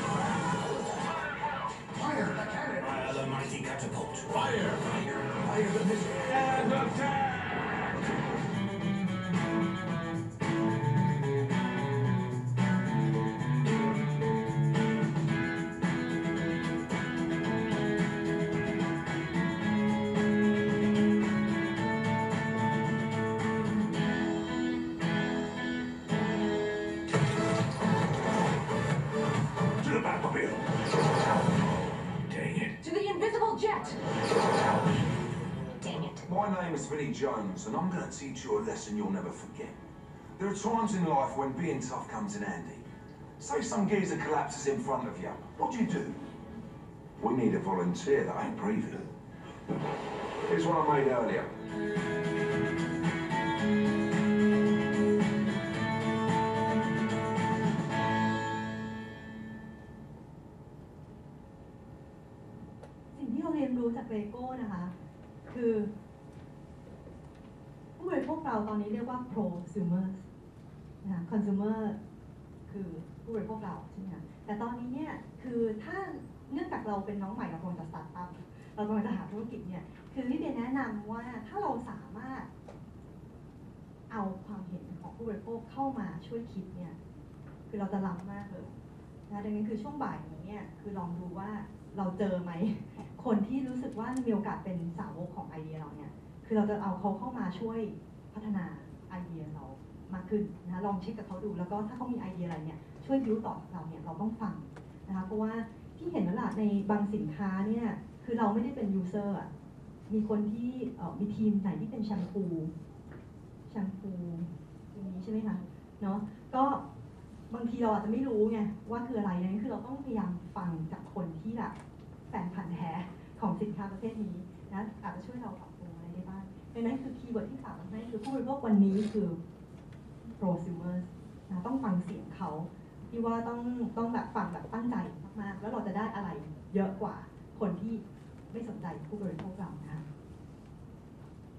Fire the cannon. Fire the mighty catapult. Fire. Fire. Fire the missile. And attack. To the Batmobile. Dang it. To the invisible jet! Dang it. My name is Vinnie Jones, and I'm going to teach you a lesson you'll never forget. There are times in life when being tough comes in handy. Say some geezer collapses in front of you. What do you do? We need a volunteer that ain't breathing. Here's one I made earlier. สิ่งที่เราเรียนรู้จากเลโก้นะคะคือผู้บริโภคเราตอนนี้เรียกว่า prosumer นะคะ consumer คือผู้บริโภคเราใช่ไหมคะแต่ตอนนี้เนี่ยคือถ้าเนื่องจากเราเป็นน้องใหม่เรากำลังจะสตาร์ทอัพเรากำลังจะหาธุรกิจเนี่ยคือที่เดียแนะนำว่าถ้าเราสามารถเอาความเห็นของผู้บริโภคเข้ามาช่วยคิดเนี่ยคือเราจะล้ำมากเลยนะดังนั้นคือช่วงบ่ายนี้เนี่ยคือลองดูว่าเราเจอไหมคนที่รู้สึกว่ามีโอกาสเป็นสาวกของไอเดียเราเนี่ยคือเราจะเอาเขาเข้ามาช่วยพัฒนาไอเดียเรามากขึ้นนะคะลองเช็คกับเขาดูแล้วก็ถ้าเขามีไอเดียอะไรเนี่ยช่วยบิวต่อเราเนี่ยเราต้องฟังนะคะเพราะว่าที่เห็นแล้วล่ะในบางสินค้าเนี่ยคือเราไม่ได้เป็นยูเซอร์อ่ะมีคนที่มีทีมไหนที่เป็นแชมพูแชมพูอย่างนี้ใช่ไหมคะเนาะก็บางทีเราอาจจะไม่รู้ไงว่าคืออะไรนั่นคือเราต้องพยายามฟังจากคนที่แบบแฟนพันธุ์แท้ของสินค้าประเภทนี้นะอาจจะช่วยเราปรับปรุงอะไรได้บ้างดังนั้นคือคีย์เวิร์ดที่ฝากมาให้คือผู้บริโภควันนี้คือ prosumers นะต้องฟังเสียงเขาที่ว่าต้องต้องแบบฟังแบบตั้งใจมากๆแล้วเราจะได้อะไรเยอะกว่าคนที่ไม่สนใจผู้บริโภคเรานะคะ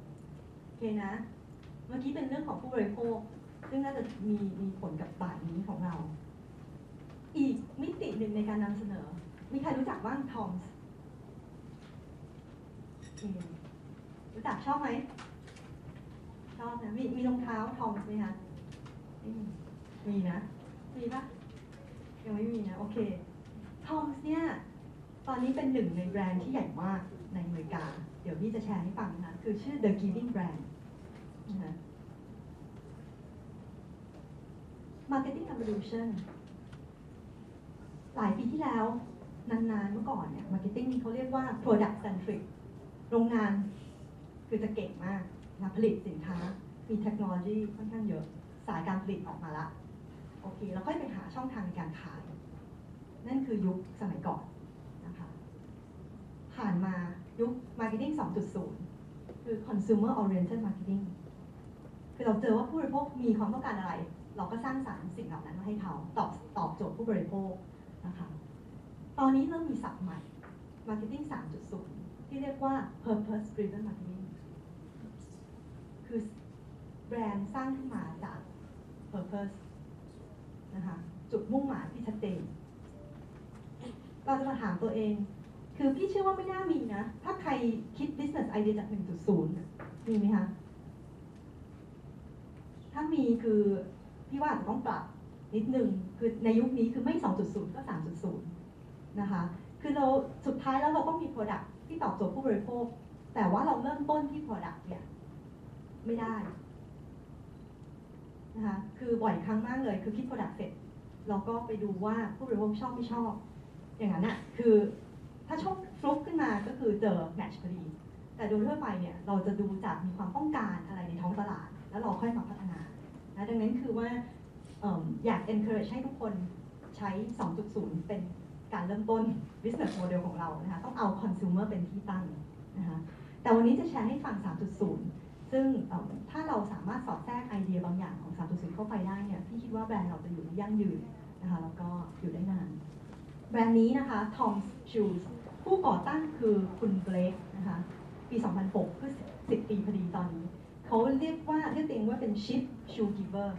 โอเคนะเมื่อกี้เป็นเรื่องของผู้บริโภคซึ่งน่าจะมีมีผลกับบ่ายนี้ของการนำเสนอมีใครรู้จักบ้างทอมส์รู้จักชอบไหมชอบนะมีมีรองเท้าทอมส์ไหมคะมีนะมีปะยังไม่มีนะโอเคทอมส์เนี่ยตอนนี้เป็นหนึ่งในแบรนด์ที่ใหญ่มากในอเมริกาเดี๋ยวพี่จะแชร์ให้ฟังนะคือชื่อ The Giving Brand นะคะ Marketing Revolution หลายปีที่แล้วนานๆเมื่อก่อนเนี่ย Marketing นี่เขาเรียกว่า Product Centric โรงงานคือจะเก่งมากนะผลิตสินค้ามีเทคโนโลยีค่อนข้างเยอะสายการผลิตออกมาละโอเคแล้วค่อยไปหาช่องทางในการขายนั่นคือยุคสมัยก่อนนะคะผ่านมายุค Marketing สองจุดศูนย์ คือ Consumer Oriented Marketing คือเราเจอว่าผู้บริโภคมีความต้องการอะไรเราก็สร้างสรรค์สิ่งเหล่านั้นมาให้เขาตอบตอบโจทย์ผู้บริโภคนะคะตอนนี้เริ่มมีศัพท์ใหม่ Marketing สามจุดศูนย์ ที่เรียกว่า Purpose Driven Marketing คือแบรนด์สร้างขึ้นมาจาก Purpose นะคะจุดมุ่งหมายที่ชัดเจนเราจะมาถามตัวเองคือพี่เชื่อว่าไม่น่ามีนะถ้าใครคิด business idea จาก หนึ่งจุดศูนย์ มีไหมคะถ้ามีคือพี่ว่าอาจจะต้องปรับนิดนึงคือในยุคนี้คือไม่ สองจุดศูนย์ ก็ สามจุดศูนย์ นะคะคือเราสุดท้ายแล้วเราต้องมี product ที่ตอบโจทย์ผู้บริโภคแต่ว่าเราเริ่มต้นที่ product เนี่ยไม่ได้นะคะคือบ่อยครั้งมากเลยคือคิด product เสร็จเราก็ไปดูว่าผู้บริโภคชอบไม่ชอบอย่างนั้นน่ะคือถ้าโชคฟลุกขึ้นมาก็คือเจอแมทช์พอดีแต่โดยทั่วไปเนี่ยเราจะดูจากมีความต้องการอะไรในท้องตลาดแล้วเราค่อยมาพัฒนานะดังนั้นคือว่าอยาก encourage ให้ทุกคนใช้ สองจุดศูนย์ เป็นการเริ่มต้น business model ของเรานะคะต้องเอา consumer เป็นที่ตั้งนะคะแต่วันนี้จะแชร์ให้ฟัง สามจุดศูนย์ ซึ่งถ้าเราสามารถสอดแทรกไอเดียบางอย่างของ สามจุดศูนย์ เข้าไปได้เนี่ยพี่คิดว่าแบรนด์เราจะอยู่ได้ยั่งยืนนะคะแล้วก็อยู่ได้นานแบรนด์นี้นะคะ Tom's Shoes ผู้ก่อตั้งคือคุณเบลกนะคะปี สองพันหก คือสิบปีพอดีตอนนี้เขาเรียกว่าเรียกตัวเองว่าเป็น Chief Shoe Giver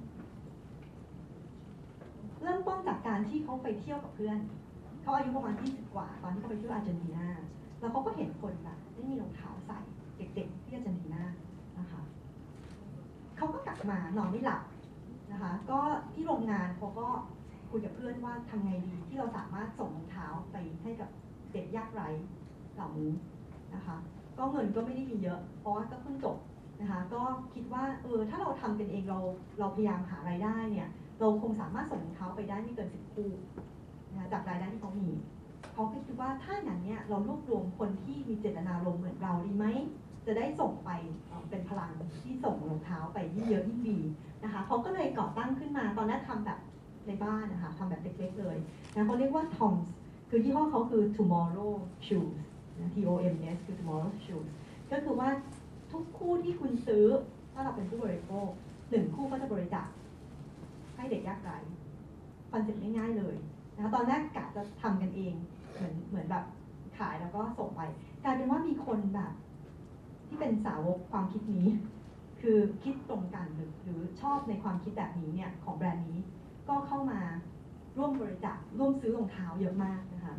เริ่มต้นจากการที่เขาไปเที่ยวกับเพื่อนเขาอายุประมาณยี่สิบกว่าตอนที่เขาไปเที่ยวอาร์เจนตินาแล้วเขาก็เห็นคนแบบไม่มีรองเท้าใส่เด็กๆที่อาร์เจนตินานะคะเขาก็กลับมานอนไม่หลับนะคะก็ที่โรงงานเขาก็คุยกับเพื่อนว่าทำไงดีที่เราสามารถส่งรองเท้าไปให้กับเด็กยากไร้เหล่านี้นะคะก็เงินก็ไม่ได้มีเยอะเพราะว่าก็เพิ่งจบนะคะก็คิดว่าเออถ้าเราทำกันเองเราเราพยายามหารายได้เนี่ยเราคงสามารถส่งรองเท้าไปได้ไม่เกินสิบคู่นะจากรายได้ที่เขามีเขาก็คิดว่าถ้าอย่างนี้เรารวบรวมคนที่มีเจตนารมณ์เหมือนเราดีไหมจะได้ส่งไปเป็นพลังที่ส่งรองเท้าไปยิ่งเยอะยิ่งดีนะคะเขาก็เลยก่อตั้งขึ้นมาตอนนั้นทำแบบในบ้านนะคะทำแบบเล็กๆเลยนะเขาเรียกว่า Tom's คือยี่ห้อเขาคือ Tomorrow Shoes นะ T O M S คือ Tomorrow Shoes ก็คือว่าทุกคู่ที่คุณซื้อถ้าเราเป็นผู้บริโภคหนึ่งคู่ก็จะบริจาคให้เด็กยากไร้คอนเซ็ปต์ง่ายๆเลยนะตอนแรกกะจะทำกันเองเหมือนเหมือนแบบขายแล้วก็ส่งไปกลายเป็นว่ามีคนแบบที่เป็นสาวกความคิดนี้คือคิดตรงกันหรือหรือชอบในความคิดแบบนี้เนี่ยของแบรนด์นี้ก็เข้ามาร่วมบริจาคร่วมซื้อรองเท้าเยอะมากนะคะ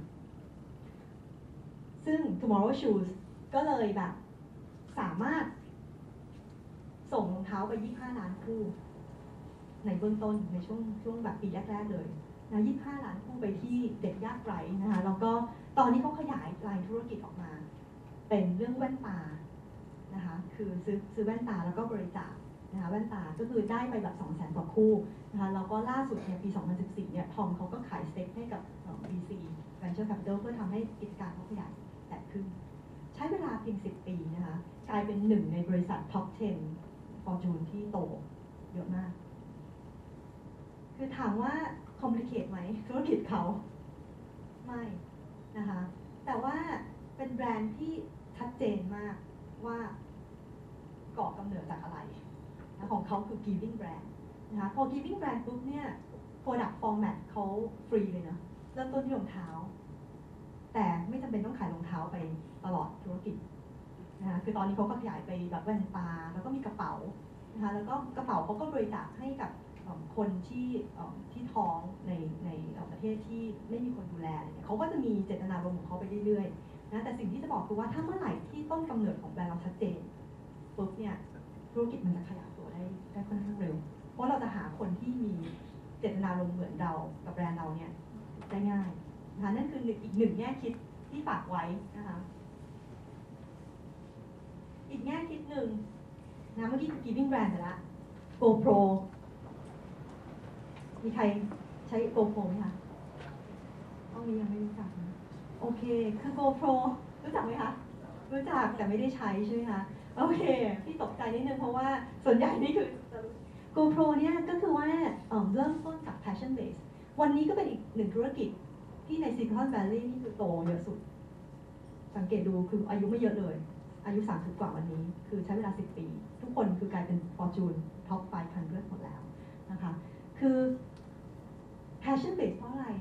ซึ่ง Tomorrow Shoes ก็เลยแบบสามารถส่งรองเท้าไปยี่สิบห้าล้านคู่ในเบื้องต้นในช่วงช่วงแบบปีแรกๆเลยนะยี่สิบห้าล้านคู่ไปที่เด็กยากไร้นะคะแล้วก็ตอนนี้เขาขยายรายธุรกิจออกมาเป็นเรื่องแว่นตานะคะคือซื้อซื้อแว่นตาแล้วก็บริจาคนะคะแว่นตาก็คือได้ไปแบบสองแสนกว่าคู่นะคะแล้วก็ล่าสุดเนี่ยปีสองพันสิบสี่เนี่ยทอมเขาก็ขายสเต็กให้กับ บี ซี Venture Capital เพื่อทำให้กิจการเขาขยายแตกขึ้นใช้เวลาเพียงสิบปีนะคะกลายเป็นหนึ่งในบริษัท ท็อป สิบ Fortune ที่โตเยอะมากคือถามว่า complicate ไหมธุรกิจเขาไม่นะคะแต่ว่าเป็นแบรนด์ที่ชัดเจนมากว่าก่อกำเนิดจากอะไรนะของเขาคือ Giving Brand นะคะพอ Giving Brand ปุ๊บเนี่ย Product Format เขาฟรีเลยนะเริ่มต้นที่รองเท้าแต่ไม่จำเป็นต้องขายรองเท้าไปตลอดธุรกิจนะคะคือตอนนี้เขาก็ขยายไปแบบแว่นตาแล้วก็มีกระเป๋านะคะแล้วก็กระเป๋าเขาก็บริจาคให้กับเอ่อคนที่เอ่อที่ท้องในในเอ่อประเทศที่ไม่มีคนดูแลอะไรเนี่ยเขาก็จะมีเจตนารมณ์ของเขาไปเรื่อยๆนะแต่สิ่งที่จะบอกคือว่าถ้าเมื่อไหร่ที่ต้นกำเนิดของแบรนด์เราชัดเจนปุ๊บเนี่ยธุรกิจมันจะขยายตัวได้ได้ค่อนข้างเร็วเพราะเราจะหาคนที่มีเจตนารมณ์เหมือนเรากับแบรนด์เราเนี่ยได้ง่ายนะคะนั่นคืออีกหนึ่งแง่คิดที่ฝากไว้นะคะอีกแง่คิดหนึ่งนะเมื่อกี้คือ giving brand ไปละ GoPro มีใครใช้ GoPro ไหมคะห้องนี้ยังไม่รู้จักนะโอเคคือ GoPro รู้จักไหมคะรู้จักแต่ไม่ได้ใช้ใช่ไหมคะโอเคพี่ตกใจนิดนึงเพราะว่าส่วนใหญ่นี่คือ GoPro เนี่ยก็คือว่าเอ่อเริ่มต้นจาก passion base วันนี้ก็เป็นอีกหนึ่งธุรกิจที่ใน Silicon Valley นี่คือโตเยอะสุดสังเกตดูคืออายุไม่เยอะเลยอายุสามสิบกว่าวันนี้คือใช้เวลาสิบปีทุกคนคือกลายเป็น Fortune Top ห้าร้อยหมดแล้วนะคะคือ passion base เพราะอะไร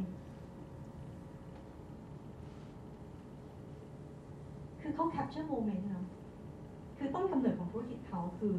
คือเขา capture moment เนาะคือต้นกำเนิดของธุรกิจเขาคือ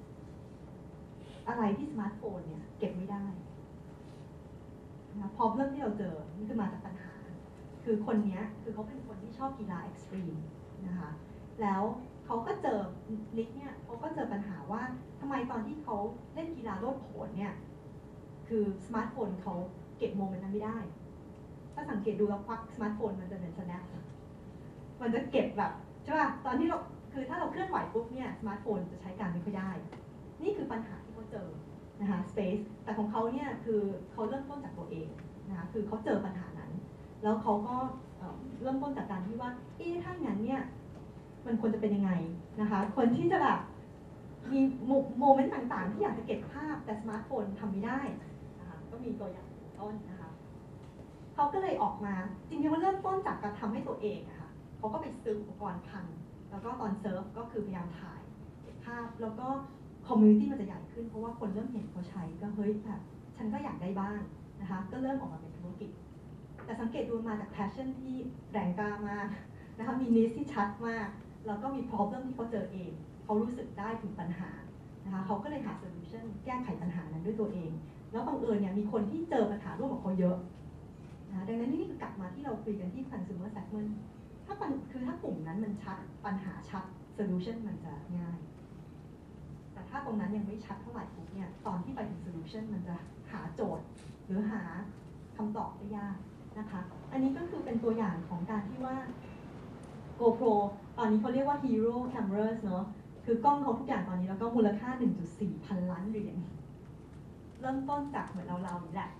อะไรที่สมาร์ทโฟนเนี่ยเก็บไม่ได้นะพอเรื่องที่เราเจอนี่คือมาจากปัญหาคือคนนี้คือเขาเป็นคนที่ชอบกีฬาเอ็กซ์ตรีมนะคะแล้วเขาก็เจอนิกเนี่ยเขาก็เจอปัญหาว่าทำไมตอนที่เขาเล่นกีฬาโลดโผนเนี่ยคือสมาร์ทโฟนเขาเก็บโมเมนต์นั้นไม่ได้ถ้าสังเกตดูแล้วควักสมาร์ทโฟนมันจะเหมือน snap มันจะเก็บแบบใช่ป่ะตอนที่เราคือถ้าเราเคลื่อนไหวปุ๊บเนี่ยสมาร์ทโฟนจะใช้การไม่ค่อยได้นี่คือปัญหาที่เขาเจอนะคะ space แต่ของเขาเนี่ยคือเขาเริ่มต้นจากตัวเองนะคะคือเขาเจอปัญหานั้นแล้วเขาก็เริ่มต้นจากการที่ว่าเอ๊ะถ้าอย่างนั้นเนี่ยมันควรจะเป็นยังไงนะคะคนที่จะแบบมีโมเมนต์ต่างๆที่อยากจะเก็บภาพแต่สมาร์ทโฟนทำไม่ได้นะคะก็มีตัวอย่างต้นนะคะเขาก็เลยออกมาจริงๆมันเริ่มต้นจากการทำให้ตัวเองอะค่ะเขาก็ไปซื้ออุปกรณ์พันแล้วก็ตอนเซิร์ฟก็คือพยายามถ่ายเก็บภาพแล้วก็คอมมูนิตี้มันจะใหญ่ขึ้นเพราะว่าคนเริ่มเห็นเขาใช้ก็เฮ้ยแบบฉันก็อยากได้บ้างนะคะก็เริ่มออกมาเป็นธุรกิจแต่สังเกตดูมาจาก passion ที่แรงกล้ามากนะคะมี niche ที่ชัดมากแล้วก็มี problem ที่เขาเจอเองเขารู้สึกได้ถึงปัญหานะคะเขาก็เลยหา solution แก้ไขปัญหานั้นด้วยตัวเองแล้วบังเอิญเนี่ยมีคนที่เจอปัญหาร่วมกับเขาเยอะนะดังนั้นนี่คือกลับมาที่เราคุยกันที่ consumer segment ถ้าคือถ้ากลุ่มนั้นมันชัดปัญหาชัด solution มันจะง่ายแต่ถ้าตรงนั้นยังไม่ชัดเท่าไหร่ปุ๊บเนี่ยตอนที่ไปถึง solution มันจะหาโจทย์หรือหาคำตอบได้ยากนะคะอันนี้ก็คือเป็นตัวอย่างของการที่ว่า GoPro ตอนนี้เขาเรียกว่า Hero Cameras เนอะคือกล้องเขาทุกอย่างตอนนี้แล้วก็มูลค่า หนึ่งจุดสี่ พันล้านเหรียญเริ่มต้นจากเหมือนเราๆนี่แหละ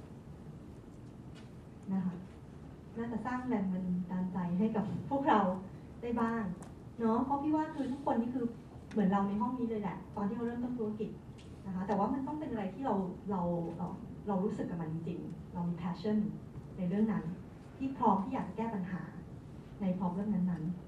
นะคะน่าจะสร้างแรงบันดาลใจให้กับพวกเราได้บ้างเนาะเพราะพี่ว่าคือทุกคนนี่คือเหมือนเราในห้องนี้เลยแหละตอนที่เราเริ่มต้นธุรกิจนะคะแต่ว่ามันต้องเป็นอะไรที่เราเราเรารู้สึกกับมันจริงๆเรามี passion ในเรื่องนั้นที่พร้อมที่อยากจะแก้ปัญหาใน problem นั้นๆ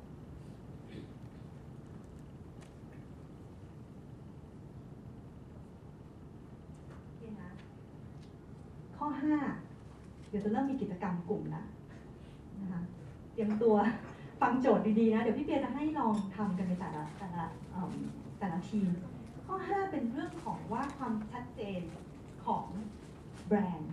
ข้อห้าเดี๋ยวจะเริ่มมีกิจกรรมกลุ่มแล้วนะคะเตรียมตัวฟังโจทย์ดีๆนะเดี๋ยวพี่เปียจะให้ลองทำกันในแต่ละแต่ละแต่ละทีมข้อห้าเป็นเรื่องของว่าความชัดเจนของแบรนด์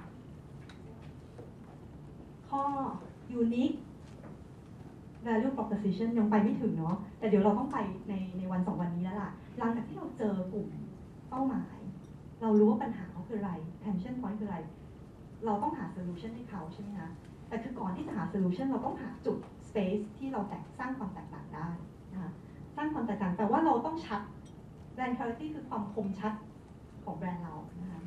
ข้อ unique value proposition ยังไปไม่ถึงเนาะแต่เดี๋ยวเราต้องไปในในวันสองวันนี้แล้วล่ะหลังจากที่เราเจอกลุ่มเป้าหมายเรารู้ว่าปัญหาเขาคืออะไร tension point คืออะไรเราต้องหา solution ให้เขาใช่ไหมคะแต่คือก่อนที่จะหา solution เราต้องหาจุด space ที่เราแตกสร้างความแตกต่างได้นะคะสร้างความแตกต่างแต่ว่าเราต้องชัด brand clarity คือความคมชัดของแบรนด์เรานะคะ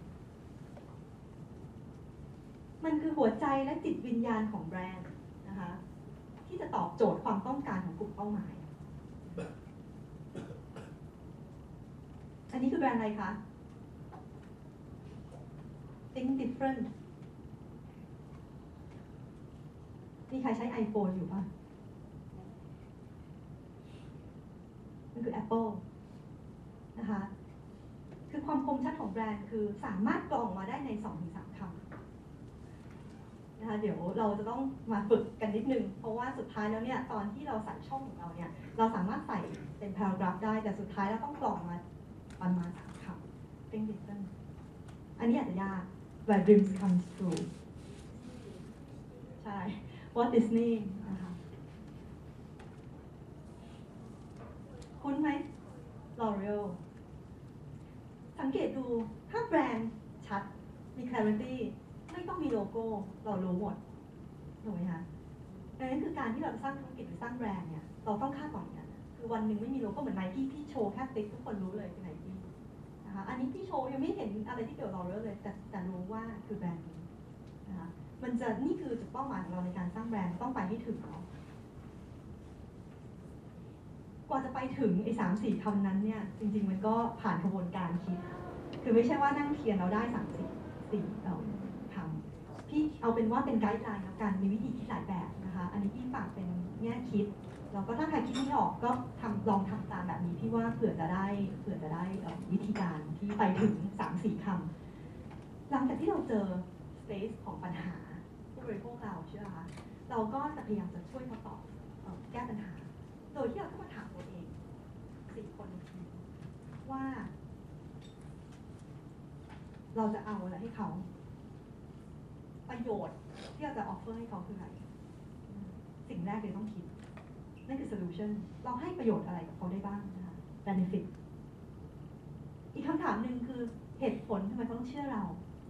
มันคือหัวใจและจิตวิญญาณของแบรนด์นะคะที่จะตอบโจทย์ความต้องการของกลุ่มเป้าหมายอันนี้คือแบรนด์อะไรคะ Think Different มีใครใช้ iPhone อยู่ป่ะมันคือ Apple นะคะคือความคมชัดของแบรนด์คือสามารถกรองมาได้ใน สองถึงสาม คำนะคะเดี๋ยวเราจะต้องมาฝึกกันนิดนึงเพราะว่าสุดท้ายแล้วเนี่ยตอนที่เราใส่ช่องของเราเนี่ยเราสามารถใส่เป็น paragraph ได้แต่สุดท้ายเราต้องกรองมาประมาณสามคำ Think Different อันนี้อาจจะยาก where dreams come true ใช่ Walt Disney นะคะคุ้นไหม L'Oreal สังเกตดูถ้าแบรนด์ชัดมี clarity ไม่ต้องมีโลโก้เรารู้หมดถูกไหมคะดังนั้นคือการที่เราสร้างธุรกิจหรือสร้างแบรนด์เนี่ยเราต้องคาดหวังกันคือวันหนึ่งไม่มีโลโก้เหมือนไนกี้พี่โชว์แค่ติ๊กทุกคนรู้เลยคือไนกี้นะคะอันนี้พี่โชว์ยังไม่เห็นอะไรที่เกี่ยวกับ L'Oreal เลยแต่แต่รู้ว่าคือแบรนด์นี้นะคะมันจะนี่คือจุดเป้าหมายของเราในการสร้างแบรนด์ต้องไปให้ถึงเนาะกว่าจะไปถึงไอ้สามสี่คำนั้นเนี่ยจริงๆมันก็ผ่านกระบวนการคิดคือไม่ใช่ว่านั่งเทียนเราได้สามสี่สี่เอ่อคำพี่เอาเป็นว่าเป็นไกด์ไลน์แล้วกันมีวิธีคิดหลายแบบนะคะอันนี้พี่ฝากเป็นแง่คิดแล้วก็ถ้าใครคิดไม่ออกก็ทำลองทำตามแบบนี้พี่ว่าเผื่อจะได้เผื่อจะได้วิธีการที่ไปถึงสามสี่คำหลังจากที่เราเจอ space ของปัญหาผู้บริโภคเราใช่ไหมคะเราก็จะพยายามจะช่วยเขาตอบเอ่อแก้ปัญหาโดยที่เราต้องมาถามตัวเองสี่คนในทีมว่าเราจะเอาอะไรให้เขาประโยชน์ที่เราจะออฟเฟอร์ให้เขาคืออะไรสิ่งแรกเลยต้องคิดนั่นคือ solution เราให้ประโยชน์อะไรกับเขาได้บ้างนะคะ benefit อีกคำถามหนึ่งคือเหตุผลทำไมเขาต้องเชื่อเรา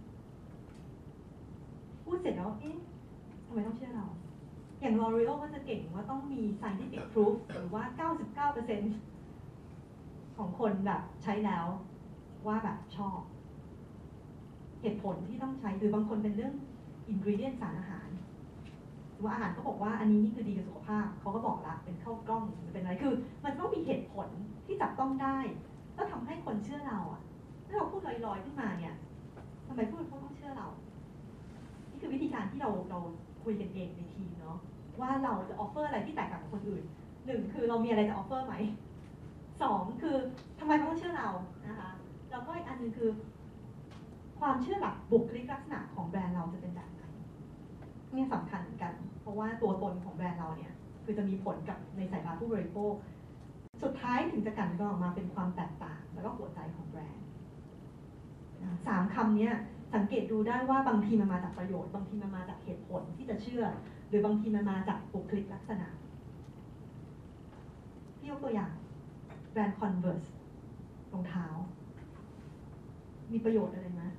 พูดเสร็จแล้วเอ๊ะทำไมต้องเชื่อเราอย่าง L'Oreal ก็จะเก่งว่าต้องมี scientific proof หรือว่า เก้าสิบเก้าเปอร์เซ็นต์ ของคนแบบใช้แล้วว่าแบบชอบเหตุผลที่ต้องใช้หรือบางคนเป็นเรื่อง ingredient สารอาหารหรือว่าอาหารเขาบอกว่าอันนี้นี่คือดีกับสุขภาพเขาก็บอกละเป็นข้าวกล้องหรือเป็นอะไรคือมันต้องมีเหตุผลที่จับต้องได้แล้วทำให้คนเชื่อเราอ่ะถ้าเราพูดลอยๆขึ้นมาเนี่ยทำไมผู้บริโภคต้องเชื่อเรานี่คือวิธีการที่เราเราคุยกันเองในทีมเนาะว่าเราจะออฟเฟอร์อะไรที่แตกต่างจากคนอื่นหนึ่งคือเรามีอะไรจะออฟเฟอร์ไหมสองคือทำไมเขาต้องเชื่อเรานะคะแล้วก็อีกอันนึงคือความเชื่อหลักบุคลิกลักษณะของแบรนด์เราจะเป็นแบบไหนนี่สำคัญเหมือนกันเพราะว่าตัวตนของแบรนด์เราเนี่ยคือจะมีผลกับในสายตาผู้บริโภคสุดท้ายถึงจะกันกรองออกมาเป็นความแตกต่างแล้วก็หัวใจของแบรนด์สามคำนี้สังเกตดูได้ว่าบางทีมันมาจากประโยชน์บางทีมันมาจากเหตุผลที่จะเชื่อหรือบางทีมันมาจากบุคลิกลักษณะพี่ยกตัวอย่างแบรนด์ Converse รองเท้ามีประโยชน์อะไรไหม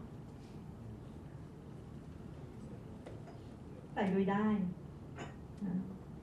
ใส่ลุยได้นะ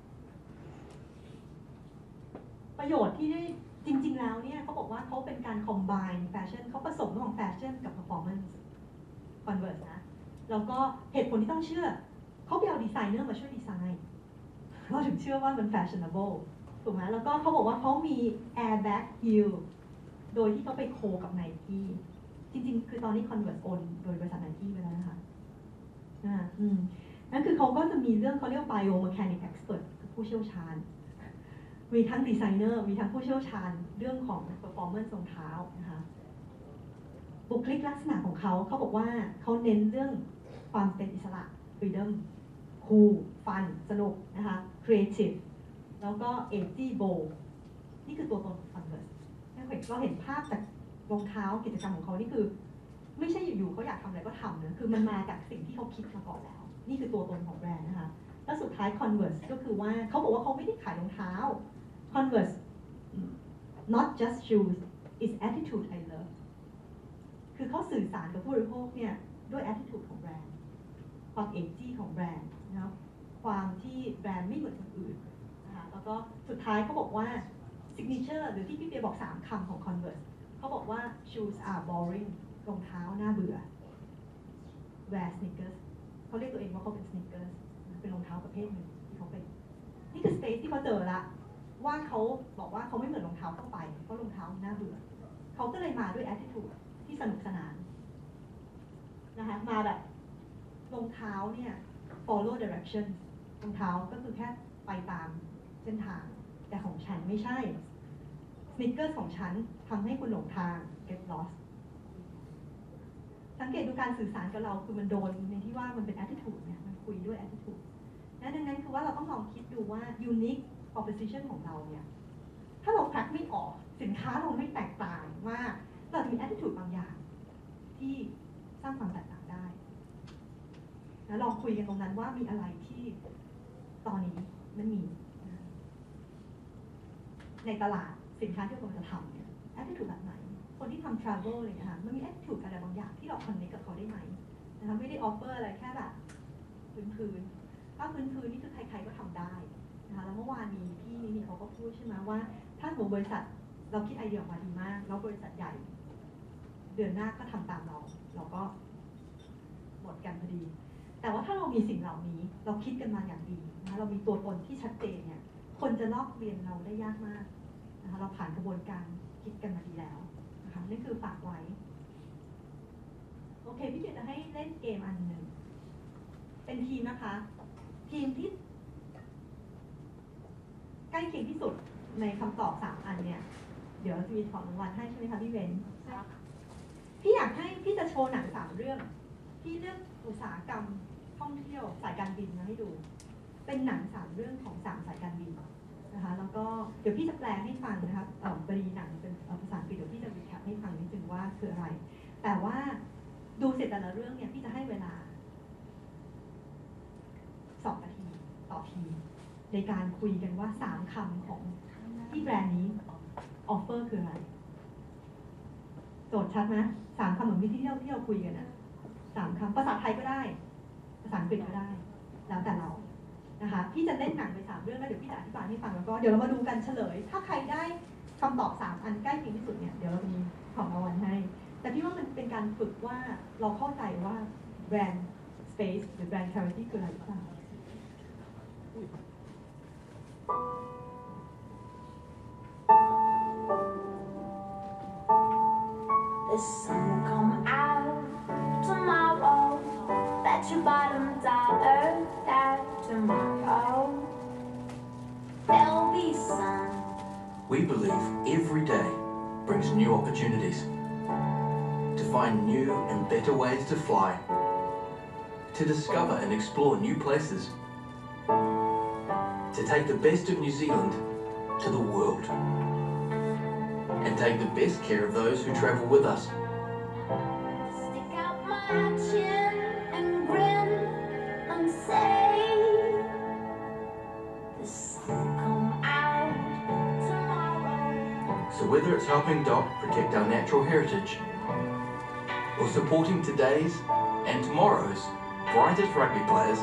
ประโยชน์ที่ได้จริงๆแล้วเนี่ยเขาบอกว่าเขาเป็นการ combine แฟชั่นเขาผสมระหว่างแฟชั่นกับ performance Converse นะแล้วก็เหตุผลที่ต้องเชื่อเขาไปเอาดีไซเนอร์มาช่วยดีไซน์เราถึงเชื่อว่ามัน fashionable ถูกไหมแล้วก็เขาบอกว่าเขามี airbag heel โดยที่เขาไปโคกับ Nike จริงๆคือตอนนี้ Converse โอนโดยบริษัท Nike ไปแล้วนะคะอ่าอืมนั่นคือเขาก็จะมีเรื่องเขาเรียก biomechanic expert ผู้เชี่ยวชาญมีทั้งดีไซเนอร์มีทั้งผู้เชี่ยวชาญเรื่องของ performance รองเท้านะคะบุคลิกลักษณะของเขาเขาบอกว่าเขาเน้นเรื่องความเป็นอิสระ freedom cool fun สนุกนะคะ creative แล้วก็ edgy bold นี่คือตัวตนของ Converse เราเห็นภาพจากรองเท้ากิจกรรมของเขานี่คือไม่ใช่อยู่ๆเขาอยากทำอะไรก็ทำนะคือมันมาจากสิ่งที่เขาคิดมาก่อนแล้วนี่คือตัวตนของแบรนด์นะคะแล้วสุดท้าย Converse ก็คือว่าเขาบอกว่าเขาไม่ได้ขายรองเท้า Converse not just shoes is attitude I love คือเขาสื่อสารกับผู้บริโภคเนี่ยด้วย attitude ของแบรนด์ความ edgy ของแบรนด์นะความที่แบรนด์ไม่เหมือนคนอื่นนะคะแล้วก็สุดท้ายเขาบอกว่า signature หรือที่พี่เปียบอกสามคำของ Converse เขาบอกว่า shoes are boring รองเท้าน่าเบื่อ wear sneakers เขาเรียกตัวเองว่าเขาเป็น sneakers เป็นรองเท้าประเภทหนึ่งที่เขาเป็นนี่คือ space ที่เขาเจอละว่าเขาบอกว่าเขาไม่เหมือนรองเท้าทั่วไปเพราะรองเท้าน่าเบื่อเขาก็เลยมาด้วย attitude ที่สนุกสนานนะคะมาแบบรองเท้าเนี่ย follow direction รองเท้าก็คือแค่ไปตามเส้นทางแต่ของฉันไม่ใช่ sneakers ของฉันทำให้คุณหลงทาง get lost สังเกตดูการสื่อสารกับเราคือมันโดนในที่ว่ามันเป็น attitude เนี่ยมันคุยด้วย attitude และดังนั้นคือว่าเราต้องลองคิดดูว่า unique proposition ของเราเนี่ยถ้าเราแพ็คไม่ออกสินค้าเราไม่แตกต่างมากเราจะมี attitude บางอย่างที่สร้างความแตกต่างได้แล้วลองคุยกันตรงนั้นว่ามีอะไรที่ตอนนี้ไม่มีในตลาดสินค้าที่เราจะทำเนี่ย attitude แบบไหนคนที่ทำ travel อะไรอย่างเงี้ยค่ะมันมี attitude อะไรบางอย่างที่เรา connect กับเขาได้ไหมนะคะไม่ได้ offer อะไรแค่แบบพื้นๆถ้าพื้นๆนี่คือใครๆก็ทำได้นะคะแล้วเมื่อวานนี้พี่นี่เขาก็พูดใช่ไหมว่าถ้าสมมติบริษัทเราคิดไอเดียออกมาดีมากแล้วบริษัทใหญ่เดือนหน้าก็ทำตามเราเราก็หมดกันพอดีแต่ว่าถ้าเรามีสิ่งเหล่านี้เราคิดกันมาอย่างดีนะเรามีตัวตนที่ชัดเจนเนี่ยคนจะลอกเรียนเราได้ยากมากนะคะเราผ่านกระบวนการคิดกันมาดีแล้วนะคะนี่คือฝากไว้โอเคพี่เจจะให้เล่นเกมอันหนึ่งเป็นทีมนะคะทีมที่ใกล้เคียงที่สุดในคำตอบสามอันเนี่ยเดี๋ยวเราจะมีของรางวัลให้ใช่ไหมคะพี่เบนพี่อยากให้พี่จะโชว์หนังสามเรื่องพี่เลือกอุตสาหกรรมท่องเที่ยวสายการบินมาให้ดูเป็นหนังสามเรื่องของสามสายการบินนะคะแล้วก็เดี๋ยวพี่จะแปลให้ฟังนะคะเอ่อบรีหนังเป็นภาษาอังกฤษเดี๋ยวพี่จะรีแคปให้ฟังนิดนึงว่าคืออะไรแต่ว่าดูเสร็จแต่ละเรื่องเนี่ยพี่จะให้เวลาสองนาทีต่อทีในการคุยกันว่าสามคำของที่แบรนด์นี้ออฟเฟอร์คืออะไรโจทย์ชัดไหมสามคำเหมือนที่เราที่เราคุยกันนะสามคำภาษาไทยก็ได้ภาษาอังกฤษก็ได้แล้วแต่เรานะคะพี่จะเล่นหนังไปสามเรื่องแล้วเดี๋ยวพี่จะอธิบายให้ฟังแล้วก็เดี๋ยวเรามาดูกันเฉลยถ้าใครได้คำตอบสามอันใกล้เคียงที่สุดเนี่ยเดี๋ยวเราจะมีของรางวัลให้แต่พี่ว่ามันเป็นการฝึกว่าเราเข้าใจว่าแบรนด์ space หรือแบรนด์ charity คืออะไรหรือเปล่า The sun will come out tomorrow. Bet your bottom dollar that tomorrow there'll be sun. We believe every day brings new opportunities to find new and better ways to fly, to discover and explore new places, to take the best of New Zealand to the world, and take the best care of those who travel with us. Stick out my chin and grin and say the sun will come out tomorrow. So whether it's helping D O C protect our natural heritage, or supporting today's and tomorrow's brightest rugby players,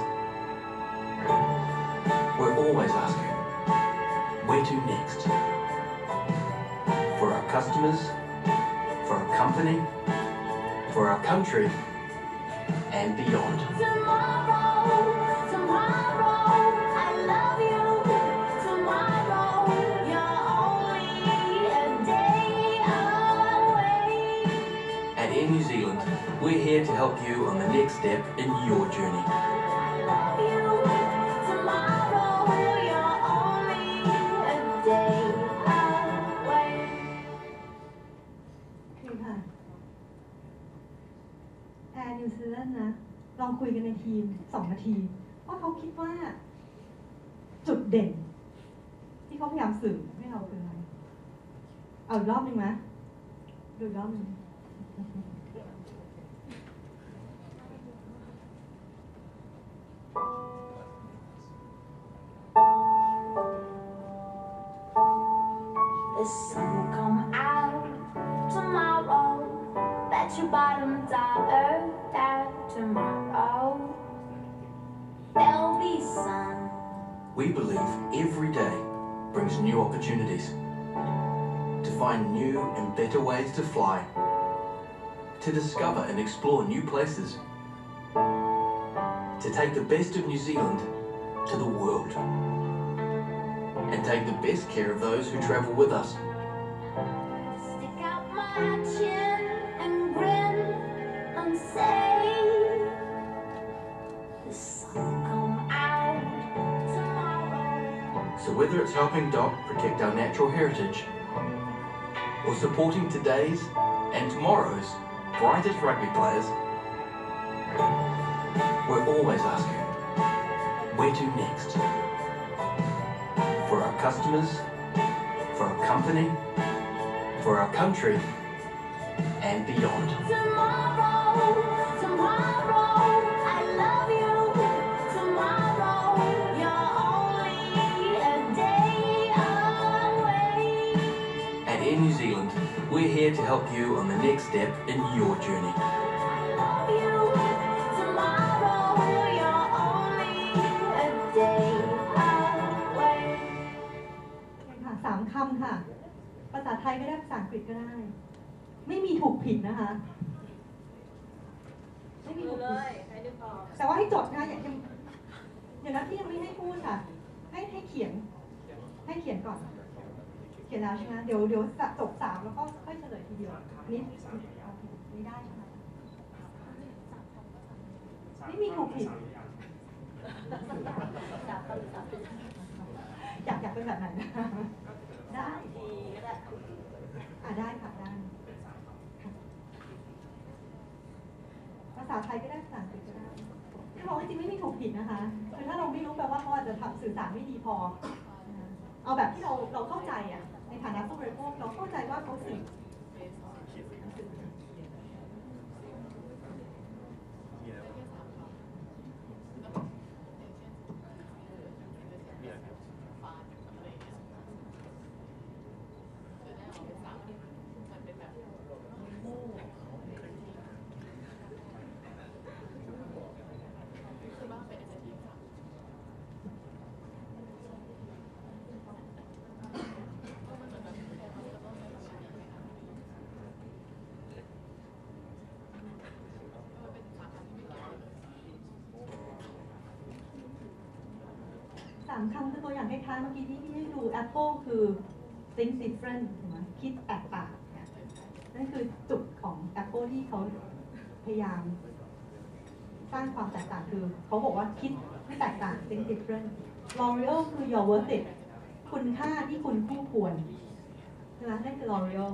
we're always asking, where to next? For our customers, for our company, for our country, and beyond. Tomorrow, tomorrow, I love you. Tomorrow, you're only a day away. At Air New Zealand, we're here to help you on the next step in your journey. I love you. Tomorrow, you're only a day away. คือค่ะแอร์นิวซีแลนด์นะลองคุยกันในทีมสองนาทีว่าเขาคิดว่าจุดเด่นที่เขาพยายามสื่อให้เราคืออะไรเอาอีกรอบหนึ่งไหมดูอีกรอบหนึ่ง The sun will come out tomorrow. Bet your bottom dollar that tomorrow there'll be sun. We believe every day brings new opportunities to find new and better ways to fly, to discover and explore new places, to take the best of New Zealand to the world, and take the best care of those who travel with us. Stick out my chin and grin and say the sun will come out tomorrow. So whether it's helping D O C protect our natural heritage, or supporting today's and tomorrow's brightest rugby players, we're always asking, where to next? For our customers, for our company, for our country, and beyond. Tomorrow, tomorrow. I love you. Tomorrow, you're only a day away. At Air New Zealand, we're here to help you on the next step in your journey. I love you. Tomorrow, you're only a day away. โอเคค่ะสามคำค่ะ ภาษาไทยก็ได้ภาษาอังกฤษก็ได้ ไม่มีถูกผิดนะคะ ไม่มีถูกผิดแต่ว่าให้จดนะอย่ายังอย่างนั้นที่ยังไม่ให้พูดค่ะ ให้ให้เขียน ให้เขียนก่อน เขียนแล้วใช่ไหมเดี๋ยวเดี๋ยวจบสามแล้วก็ค่อยเฉลยทีเดียวนี่นี่ได้ใช่ไหมไม่มีถูกผิด อยากอยากเป็นแบบไหนนะได้อ่ะได้ค่ะได้ภาษาไทยก็ได้ภาษาอังกฤษก็ได้ถ้าบอกจริงไม่มีถูกผิดนะคะคือถ้าเราไม่รู้แปลว่าเขาอาจจะทำสื่อสารไม่ดีพอเอาแบบที่เราเราเข้าใจอ่ะในฐานะผู้บริโภคเราเข้าใจว่าเขาสื่อสามคำคือตัวอย่างคล้ายๆเมื่อกี้ที่พี่ให้ดู Apple คือ think different ใช่ไหมคิดแตกต่างเนี่ยนั่นคือจุดของ Apple ที่เขาพยายามสร้างความแตกต่างคือเขาบอกว่าคิดไม่แตกต่าง think different L'Oreal คือ your worth it คุณค่าที่คุณคู่ควรใช่ไหมนั่นคือ L'Oreal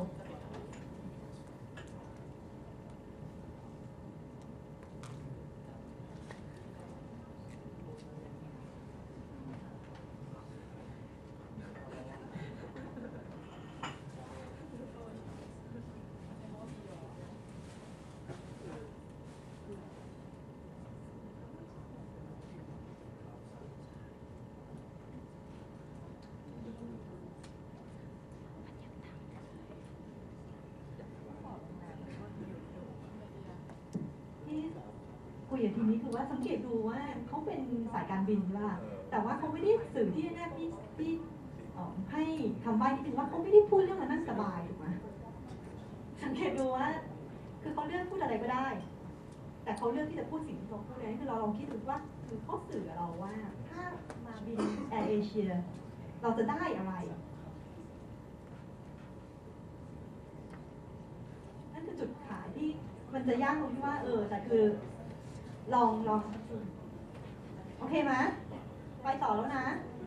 คุยกับทีมนี้คือว่าสังเกตดูว่าเขาเป็นสายการบินใช่ป่ะแต่ว่าเขาไม่ได้สื่อที่แน่พี่พี่ให้คำใบ้ที่ถึงว่าเขาไม่ได้พูดเรื่องมานั่งสบายถูกไหมสังเกตดูว่าคือเขาเลือกพูดอะไรก็ได้แต่เขาเลือกที่จะพูดสิ่งที่เขาพูดนี่คือเราลองคิดดูว่าคือเขาสื่อเราว่าถ้ามาบินแอร์เอเชียเราจะได้อะไรนั่นคือจุดขายที่มันจะยากตรงที่ว่าเออแต่คือลองลองโอเคไหมไปต่อแล้วนะ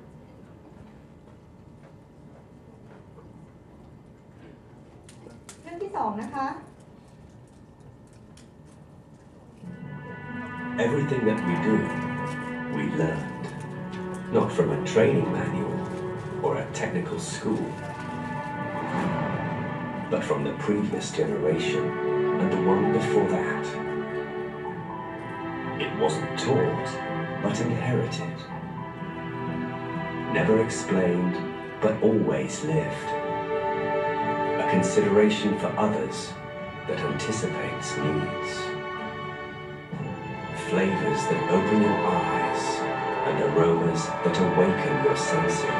เรื่องที่สองนะคะ Everything that we do, we learned, not from a training manual or a technical school, but from the previous generation and the one before that. It wasn't taught, but inherited. Never explained, but always lived. A consideration for others that anticipates needs. Flavors that open your eyes and aromas that awaken your senses.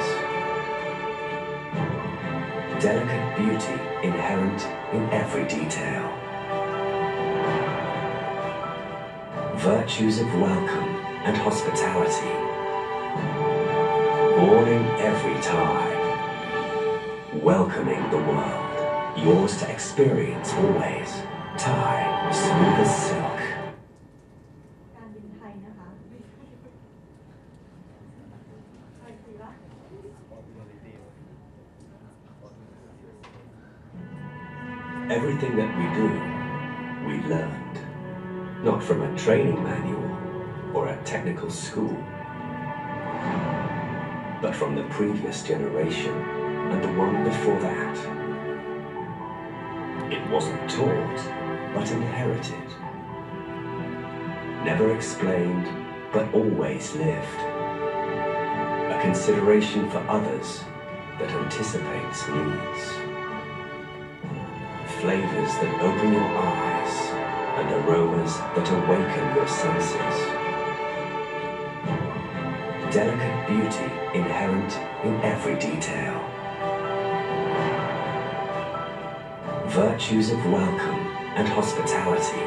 Delicate beauty inherent in every detail. Virtues of welcome and hospitality. Born in every time. Welcoming the world. Yours to experience always. Thai, smooth as silk. การบินไทยนะคะใครคุยวะ Everything that we do, we learned. Not from a training manual or a technical school, but from the previous generation and the one before that. It wasn't taught, but inherited. never explained, but always lived. A consideration for others that anticipates needs. Flavors that open your eyes and aromas that awaken your senses. Delicate beauty inherent in every detail. Virtues of welcome and hospitality.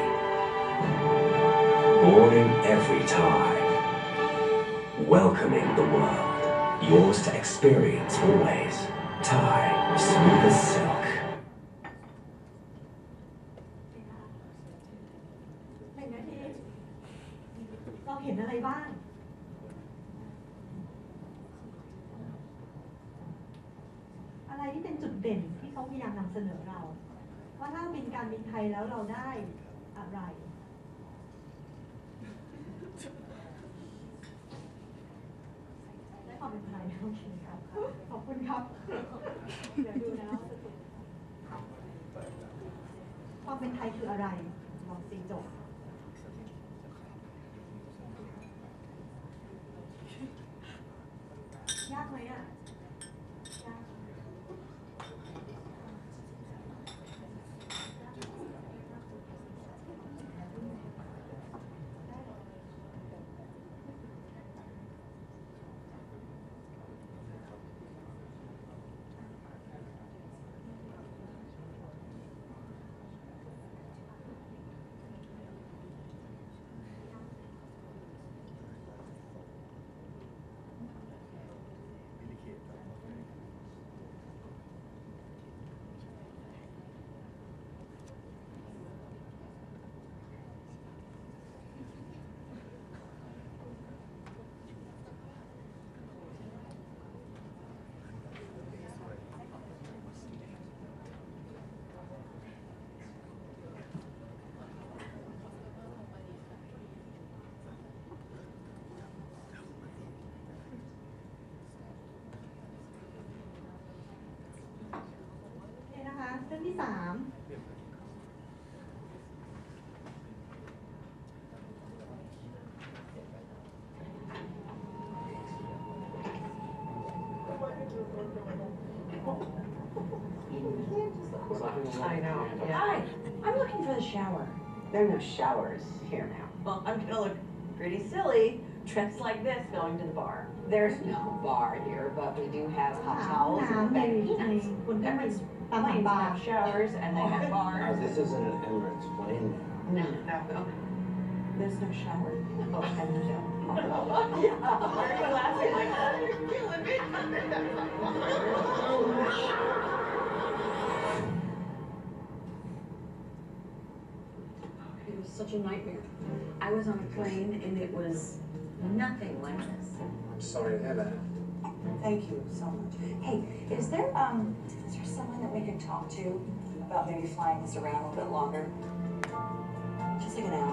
Born in every time. Welcoming the world. Yours to experience always. Thai, smooth as silk. หนึ่งนาทีเราเห็นอะไรบ้างอะไรที่เป็นจุดเด่นที่เขาพยายามนำเสนอเรา ว่าถ้าบินการบินไทยแล้วเราได้อะไรได้ความเป็นไทยโอเคครับขอบคุณครับเดี๋ยวดูนะความเป็นไทยคืออะไรลองตีโจทย์ยากไหมอ่ะยากเรื่องที่สาม I know. Yeah. Hi, I'm looking for the shower. There are no showers here now. Well, I'm gonna look pretty silly dressed like this going to the bar. There's no bar here, but we do have hot towels and bag peanuts. Emirates planes have showers and they have bars. This isn't an Emirates plane now. No, no. There's no shower. Oh, and no shower. Why are you laughing like that? You're killing me. It was such a nightmare. I was on a plane and it was nothing like this. I'm sorry to hear that. Thank you so much. Hey, is there um, is there someone that we could talk to about maybe flying this around a little bit longer? Just like an hour.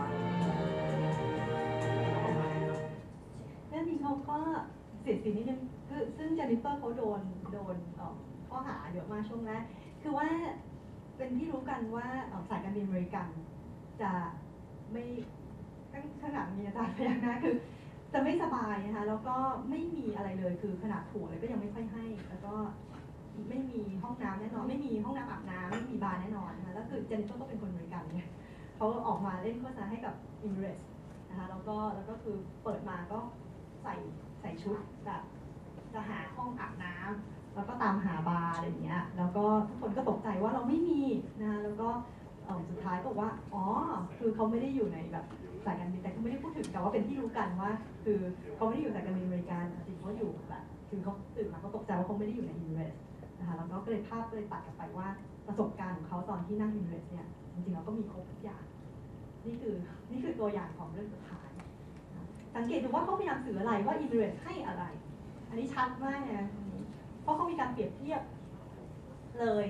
เรื่องนี้เขาก็เสียดสีนิดนึงคือซึ่งเจนนิเฟอร์เขาโดนโดนข้อหาเยอะมากช่วงแรกคือว่าเป็นที่รู้กันว่าสายการบินอเมริกันจะไม่ข้างหลังมีอาจารย์พยักหน้าคือจะไม่สบายนะคะแล้วก็ไม่มีอะไรเลยคือขนาดถั่วเลยก็ยังไม่ค่อยให้แล้วก็ไม่มีห้องน้ำแน่นอนไม่มีห้องน้ำอาบน้ำไม่มีบาร์แน่นอนนะคะแล้วคือเจนนิเฟอร์ก็เป็นคนอเมริกันเนี่ยเขาออกมาเล่นโฆษณาให้กับ Emirates นะคะแล้วก็แล้วก็คือเปิดมาก็ใส่ใส่ชุดแบบจะหาห้องอาบน้ำแล้วก็ตามหาบาร์อะไรอย่างเงี้ยแล้วก็ทุกคนก็ตกใจว่าเราไม่มีนะแล้วก็สุดท้ายก็บอกว่าอ๋อคือเขาไม่ได้อยู่ในแบบสายการบินแต่เขาไม่ได้พูดถึงแต่ว่าเป็นที่รู้กันว่าคือเขาไม่ได้อยู่สายการบินอเมริกันจริงเขาอยู่แบบคือเขาตื่นมาเขาตกใจว่าเขาไม่ได้อยู่ใน Emirates นะคะแล้วก็เลยภาพเลยตัดกลับไปว่าประสบการณ์ของเขาตอนที่นั่ง Emirates เนี่ยจริงๆเราก็มีครบทุกอย่างนี่คือนี่คือตัวอย่างของเรื่องสุดท้ายสังเกตดูว่าเขาพยายามสื่ออะไรว่า Emirates ให้อะไรอันนี้ชัดมากนะเพราะเขามีการเปรียบเทียบเลย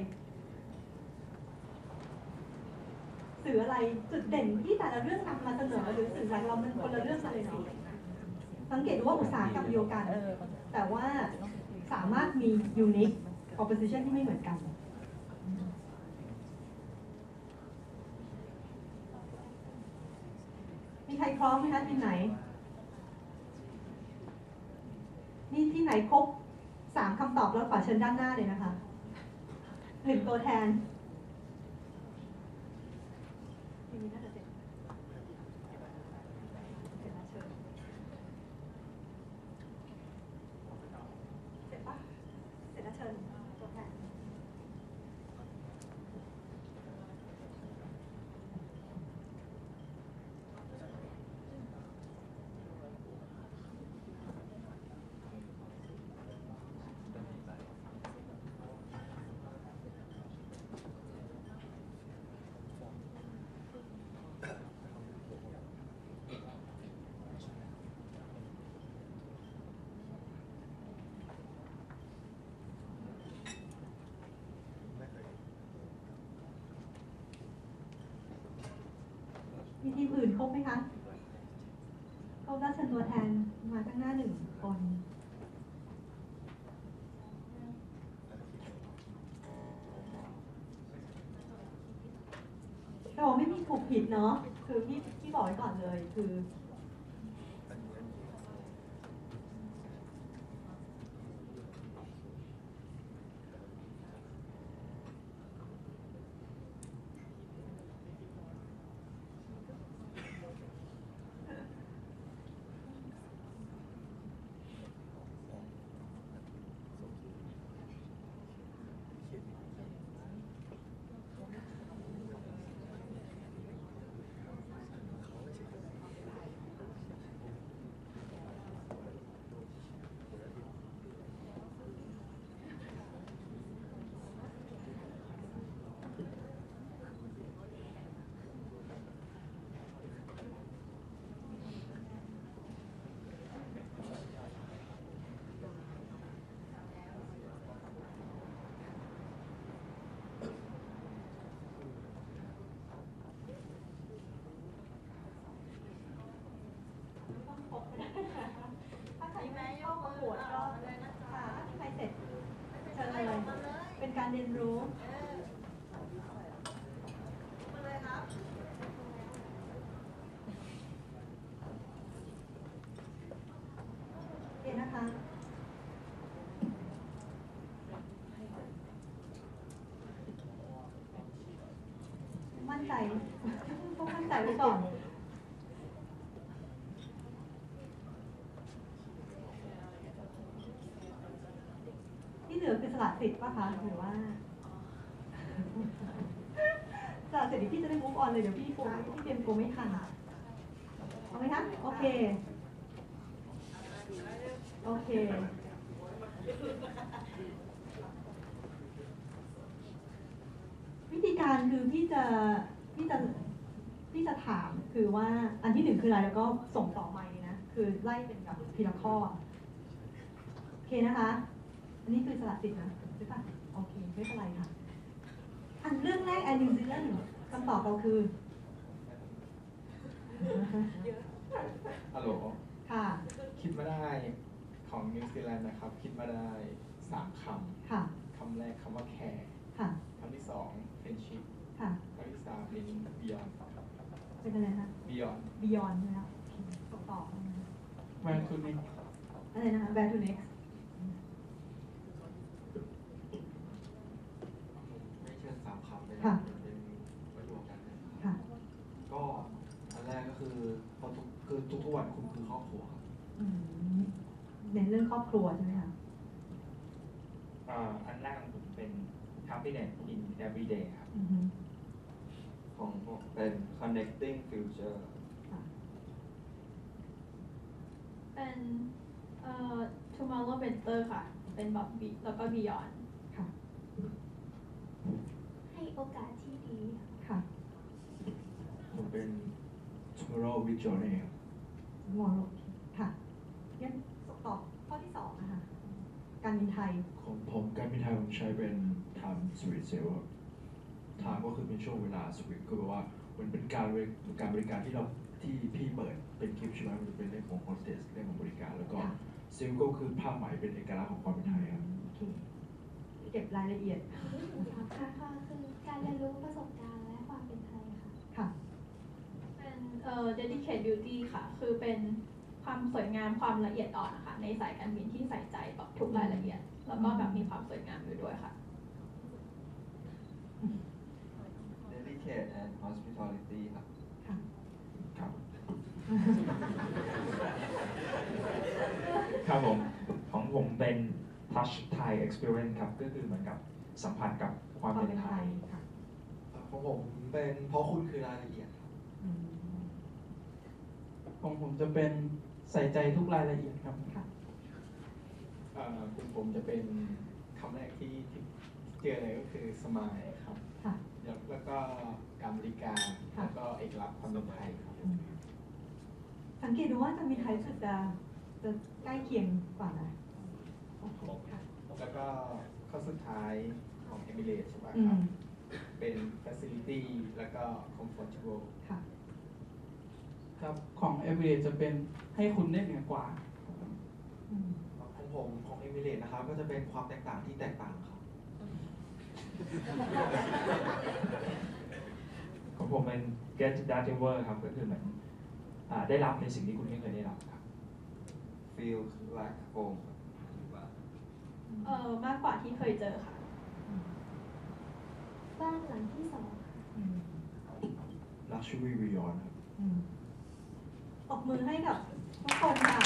สื่ออะไรจุดเด่นที่แต่ละเรื่องนำมาเสนอหรือสื่ออะไรเรามันคนละเรื่องกันเลยเนาะสังเกตดูว่าอุตสาหกรรมเดียวกันแต่ว่าสามารถมี unique proposition ที่ไม่เหมือนกันมีใครพร้อมไหมคะทีมไหนนี่ที่ไหนครบสามคำตอบแล้วขอเชิญด้านหน้าเลยนะคะหนึ่งตัวแทนทีนี้น่าจะเสร็จเสร็จแล้วเชิญเสร็จปะเสร็จแล้วเชิญตัวแทนมีทีมอื่นครบไหมคะครบแล้วเชิญตัวแทนมาข้างหน้าหนึ่งคนแต่บอกไม่มีถูกผิดเนาะคือพี่พี่บอกไว้ก่อนเลยคือถ้าใครไม่เข้าประกวดก็ค่ะถ้าใครเสร็จเชิญเลยเป็นการเรียนรู้โอเคนะคะมั่นใจต้องมั่นใจไว้ก่อนที่เหลือคือสละสิทธิ์ป่ะคะหรือว่าสละสิทธิ์พี่จะได้มุกออนเลยเดี๋ยวพี่โกพี่เตรียมโกไม่ทันเอาไหมคะโอเคโอเควิธีการคือพี่จะพี่จะพี่จะถามคือว่าอันที่หนึ่งคืออะไรแล้วก็ส่งต่อไปนะคือไล่เป็นแบบทีละข้อโอเคนะคะอันนี้คือสละสิทธิ์นะใช่ปะโอเคไม่เป็นไรค่ะอันเรื่องแรกแอนนิวซีแลนด์คำตอบเราคือฮัลโหลค่ะคิดมาได้ของนิวซีแลนด์นะครับ คิดมาได้สามคำค่ะคำแรกคำว่าแคร์ค่ะคำที่สองเฟรนชิพค่ะคำที่สามเป็นบิยอนเป็นอะไรคะบิยอนบิยอนใช่ไหมคะส่งต่อแวนทูนิกอะไรนะคะแวนทูเน็กไม่เชิญสามคำเลยนะเป็นประโยคกันเลยค่ะก็อันแรกก็คือพอทุกคือทุกๆวันคุณคือครอบครัวครับเน้นเรื่องครอบครัวใช่ไหมคะอ่าอันแรกของผมเป็น happiness in everyday ครับของผมเป็น connecting future เป็นเอ่อ tomorrow better ค่ะเป็นแบบบีแล้วก็ beyond ค่ะให้โอกาสที่ดีค่ะผมเป็น tomorrow with journey ครับ tomorrow ค่ะงั้นตอบข้อที่สองนะคะการบินไทยของผมการบินไทยผมใช้เป็น time sweet sale time ก็คือเป็นช่วงเวลา sweet ก็แปลว่ามันเป็นการการบริการที่เราที่พี่เปิดเป็นคลิปใช่ไหมมันเป็นเรื่องของ hostess เรื่องของบริการแล้วก็ซิลก็คือผ้าไหมเป็นเอกลักษณ์ของความเป็นไทยครับโอเคเก็บรายละเอียดค่ะค่ะคือการเรียนรู้ประสบการณ์และความเป็นไทยค่ะค่ะเป็นเเอ่อ dedicate beauty ค่ะคือเป็นความสวยงามความละเอียดอ่อนนะคะในสายการบินที่ใส่ใจแบบทุกรายละเอียดแล้วก็แบบมีความสวยงามอยู่ด้วยค่ะ Dedicate and hospitality ครับค่ะครับ ครับผมของผมเป็น touch Thai experience ครับก็คือเหมือนกับสัมผัสกับความเป็นไทยค่ะของผมเป็นเพราะคุณคือรายละเอียดครับของผมจะเป็นใส่ใจทุกรายละเอียดครับเอ่อคุณผมจะเป็นคำแรกที่ที่เจอเลยก็คือสมายครับค่ะแล้วก็การบริการแล้วก็เอกลักษณ์ความเป็นไทยครับสังเกตดูว่าจะมีใครรู้สึกจะจะใกล้เคียงกว่านะโอเคค่ะแล้วก็ข้อสุดท้ายของ Emirates ใช่ไหมอืครัมบ เป็น facility แล้วก็ comfortable ค่ะครับของ e v e r y จะเป็นให้คุณได้เหนือกว่าของผมของเอมิเรตนะครับก็จะเป็นความแตกต่างที่แตกต่างครับของผมเป็น get that over ครับก็คือเหมือนอ่าได้รับในสิ่งที่คุณไม่เคยได้รับครับ Feel like home เอ่อมากกว่าที่เคยเจอค่ะบ้านหลังที่สอง luxury beyond ครับตบมือให้กับทุกคนค่ะ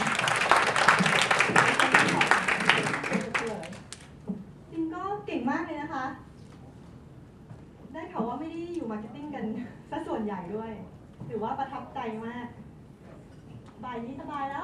จริงก็เก่งมากเลยนะคะ ได้ข่าวว่าไม่ได้อยู่มาร์เก็ตติ้งกันซะส่วนใหญ่ด้วย ถือว่าประทับใจมากบ่ายนี้สบายแล้ว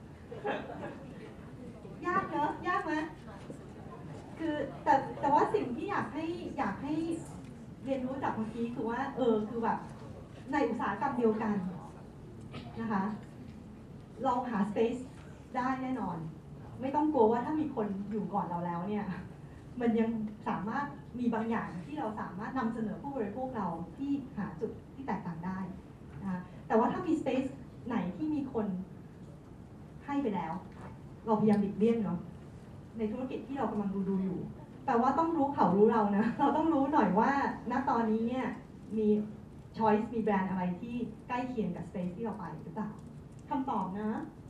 ยากเนอะยากไหมคือแต่แต่ว่าสิ่งที่อยากให้อยากให้เรียนรู้จากเมื่อกี้คือว่าเออคือแบบในอุตสาหกรรมเดียวกันนะคะเราหา space ได้แน่นอน ไม่ต้องกลัวว่าถ้ามีคนอยู่ก่อนเราแล้วเนี่ยมันยังสามารถมีบางอย่างที่เราสามารถนำเสนอผู้บริโภคเราที่หาจุดที่แตกต่างได้นะคะแต่ว่าถ้ามี space ไหนที่มีคนให้ไปแล้ว เราพยายามหลีกเลี่ยงเนาะในธุรกิจที่เรากำลังดูดูอยู่แต่ว่าต้องรู้เขารู้เรานะเราต้องรู้หน่อยว่าณตอนนี้เนี่ยมี choice มีแบรนด์อะไรที่ใกล้เคียงกับ space ที่เราไปหรือเปล่าคำตอบนะ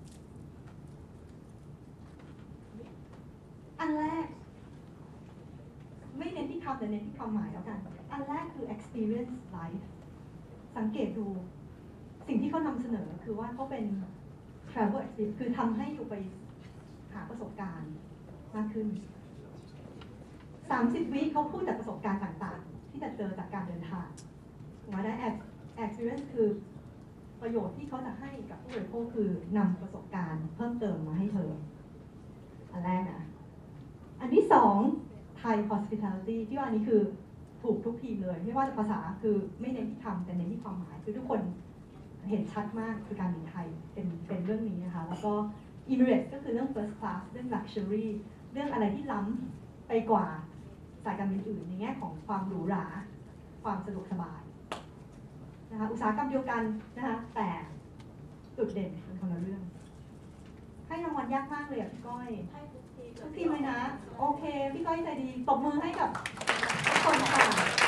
อันแรกไม่เน้นที่คำแต่เน้นที่ความหมายแล้วกันอันแรกคือ experience life สังเกตดูสิ่งที่เขานำเสนอคือว่าเขาเป็น travel experience คือทำให้อยู่ไปหาประสบการณ์มากขึ้นสามสิบวิเขาพูดจากประสบการณ์ต่างๆที่จะเจอจากการเดินทางมาได้ experience คือประโยชน์ที่เขาจะให้กับผู้บริโภคคือนำประสบการณ์เพิ่มเติมมาให้เธออันแรกนะอันที่สอง Thai hospitality ที่ว่าอันนี้คือถูกทุกทีมเลยไม่ว่าจะภาษาคือไม่เน้นที่คำแต่เน้นที่ความหมายคือทุกคนเห็นชัดมากคือการบินไทยเป็นเป็นเรื่องนี้นะคะแล้วก็ Emirates ก็คือเรื่อง first class เรื่อง luxury เรื่องอะไรที่ล้ำไปกว่าสายการบินอื่นในแง่ของความหรูหราความสะดวกสบายนะคะอุตสาหกรรมเดียวกันนะคะแต่จุดเด่นเป็นคนละเรื่องให้รางวัลยากมากเลยอ่ะพี่ก้อยทุกทีมเลยนะโอเคพี่ก้อยใจดีตบมือให้กับทุกคนค่ะ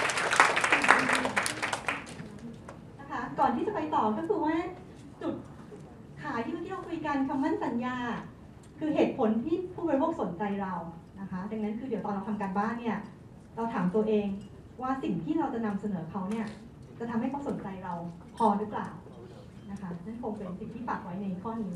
นะคะก่อนที่จะไปต่อก็คือว่าจุดขายที่เมื่อกี้เราคุยกันคำมั่นสัญญาคือเหตุผลที่ผู้บริโภคสนใจเรานะคะดังนั้นคือเดี๋ยวตอนเราทำการบ้านเนี่ยเราถามตัวเองว่าสิ่งที่เราจะนำเสนอเขาเนี่ยจะทำให้เขาสนใจเราพอหรือเปล่านะคะนั่นคงเป็นสิ่งที่ฝากไว้ในข้อนี้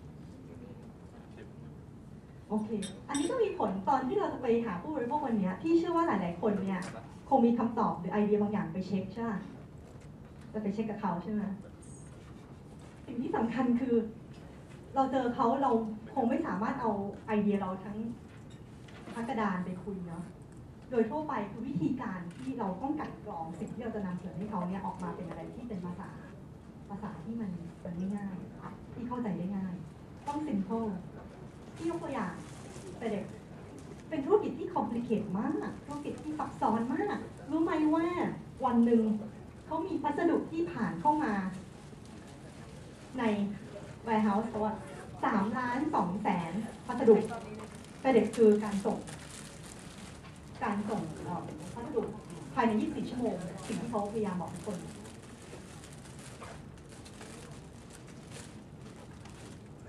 โอเคอันนี้ก็มีผลตอนที่เราจะไปหาผู้บริโภควันนี้ที่เชื่อว่าหลายๆคนเนี่ยคงมีคำตอบหรือไอเดียบางอย่างไปเช็คใช่ไหมจะไปเช็คกับเขาใช่ไหมสิ่งที่สำคัญคือเราเจอเขาเราคงไม่สามารถเอาไอเดียเราทั้งทั้งกระดานไปคุยเนาะโดยทั่วไปคือวิธีการที่เราต้องกัดกรองสิ่งที่เราจะนำเสนอให้เขาเนี่ยออกมาเป็นอะไรที่เป็นภาษาภาษาที่มันมันง่ายๆที่เข้าใจได้ง่ายต้อง simple ที่ยกตัวอย่างแต่เด็กเป็นธุรกิจที่ complicated มากธุรกิจที่ซับซ้อนมากรู้ไหมว่าวันหนึ่งเขามีพัสดุที่ผ่านเข้ามาใน warehouse เขาอะสามล้านสองแสนพัสดุแต่เด็กคือการส่งการส่งพัสดุภายในยี่สิบสี่ชั่วโมงสิ่งที่เขาพยายามบอกทุกคน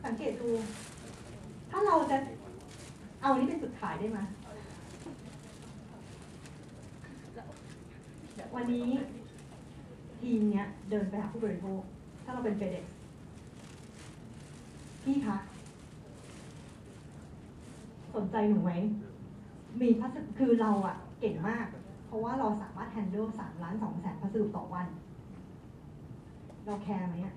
สังเกตดูถ้าเราจะเอาอันนี้เป็นจุดขายได้ไหมวันนี้ทีมเนี้ยเดินไปหาผู้บริโภคถ้าเราเป็นเฟเด็กพี่คะสนใจหนูไหมมีพัสดุคือเราอะเก่งมากเพราะว่าเราสามารถแฮนเดิลสามล้านสองแสนพัสดุต่อวันเราแคร์ไหมอะ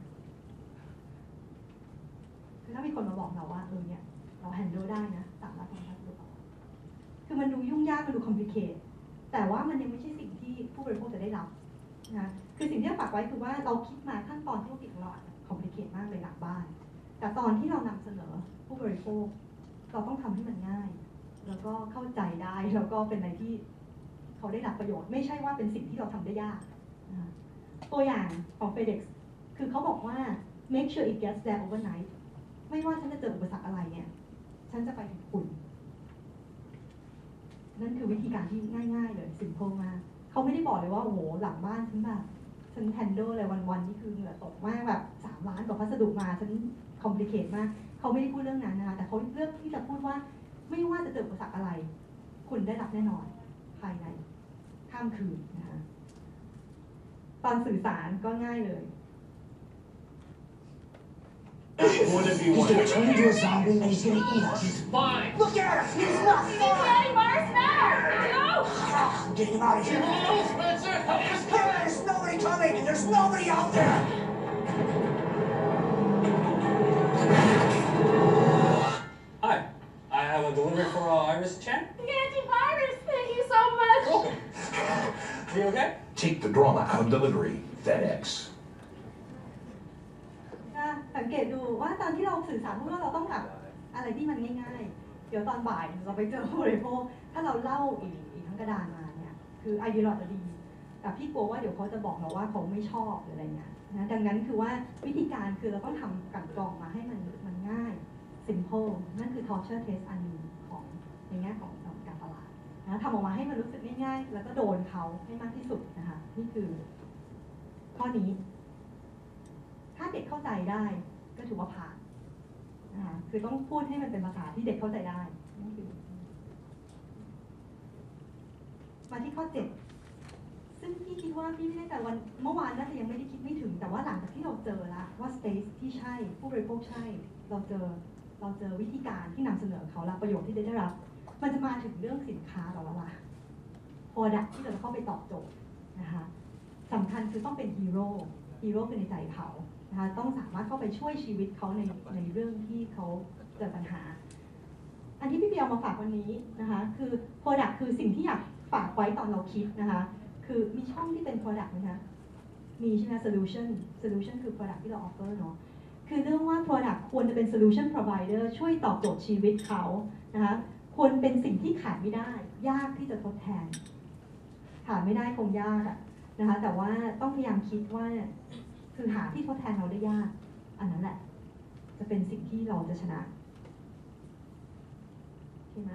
คือถ้ามีคนมาบอกเราว่าเออเนี่ยเราแฮนเดิลได้นะสามล้านสองแสนพัสดุต่อวันคือมันดูยุ่งยากมันดูคอมพลีเคทแต่ว่ามันยังไม่ใช่สิ่งที่ผู้บริโภคจะได้รับนะคือสิ่งที่เราฝากไว้คือว่าเราคิดมาขั้นตอนธุรกิจของเราคอมพลีเคทมากเลยหลังบ้านแต่ตอนที่เรานำเสนอผู้บริโภคเราต้องทำให้มันง่ายแล้วก็เข้าใจได้แล้วก็เป็นอะไรที่เขาได้รับประโยชน์ไม่ใช่ว่าเป็นสิ่งที่เราทำได้ยากนะตัวอย่างของ FedEx คือเขาบอกว่า make sure it gets there overnight ไม่ว่าฉันจะเจออุปสรรคอะไรเนี่ยฉันจะไปถึงคุณนั่นคือวิธีการที่ง่ายๆเลย simple มากเขาไม่ได้บอกเลยว่าโอ้โหหลังบ้านฉันแบบฉันแฮนเดิลเลยวันๆนี่คือเหงื่อตกมากแบบสามล้านกว่าพัสดุมาฉันคอมพลีเคทมากเขาไม่ได้พูดเรื่องนั้นนะคะแต่เขาเลือกที่จะพูดว่าไม่ว่าจะเจออุปสรรคอะไรคุณได้รับแน่นอนภายในข้ามคืนนะคะตอนสื่อสารก็ง่ายเลย What if he He's wanted gonna turn into a zombie and he's gonna eat us. He's fine. Look at him! He's not fine! Mars, now! Go! I'm getting him out of here. Oh, Spencer, help us! There's nobody coming! There's nobody out there! Hi, I have a delivery for uh, Iris Chen. Antivirus, thank you so much! Welcome. Are you okay? Take the drama out of delivery. FedEx. สังเกตดูว่าตอนที่เราสื่อสารพูดว่าเราต้องแบบอะไรที่มันง่ายๆเดี๋ยวตอนบ่ายเราไปเจอผู้บริโภคถ้าเราเล่าอีกอีกทั้งกระดานมาเนี่ยคือไอเดียเราจะดีแต่พี่กลัวว่าเดี๋ยวเขาจะบอกเราว่าเขาไม่ชอบหรืออะไรเงี้ยนะดังนั้นคือว่าวิธีการคือเราต้องทำกันกรองมาให้มันมันง่าย simple นั่นคือ torture test อันนึงของในแง่ของการตลาดนะทำออกมาให้มันรู้สึกง่ายๆแล้วก็โดนเขาให้มากที่สุดนะคะนี่คือข้อนี้ถ้าเด็กเข้าใจได้ก็ถือว่าผ่านนะคะคือต้องพูดให้มันเป็นภาษาที่เด็กเข้าใจได้นั่นคือมาที่ข้อเจ็ดซึ่งพี่คิดว่าพี่ไม่แน่ใจวันเมื่อวานน่าจะยังไม่ได้คิดไม่ถึงแต่ว่าหลังจากที่เราเจอแล้วว่า space ที่ใช่ผู้บริโภคใช่เราเจอเราเจอวิธีการที่นำเสนอเขาแล้วประโยชน์ที่ได้รับมันจะมาถึงเรื่องสินค้าเราแล้วล่ะ product ที่เราจะเข้าไปตอบโจทย์นะคะสำคัญคือต้องเป็นฮีโร่ฮีโร่คือในใจเขานะคะต้องสามารถเข้าไปช่วยชีวิตเขาในในเรื่องที่เขาเจอปัญหาอันที่พี่เบียร์มาฝากวันนี้นะคะคือ product คือสิ่งที่อยากฝากไว้ตอนเราคิดนะคะคือมีช่องที่เป็น product ไหมคะมีใช่ไหม solution solution คือ product ที่เรา offer เนาะคือเรื่องว่า product ควรจะเป็น solution provider ช่วยตอบโจทย์ชีวิตเขานะคะควรเป็นสิ่งที่ขาดไม่ได้ยากที่จะทดแทนขาดไม่ได้คงยากอะนะคะแต่ว่าต้องพยายามคิดว่าคือหาที่ทดแทนเราได้ยากอันนั้นแหละจะเป็นสิ่งที่เราจะชนะใช่ไหม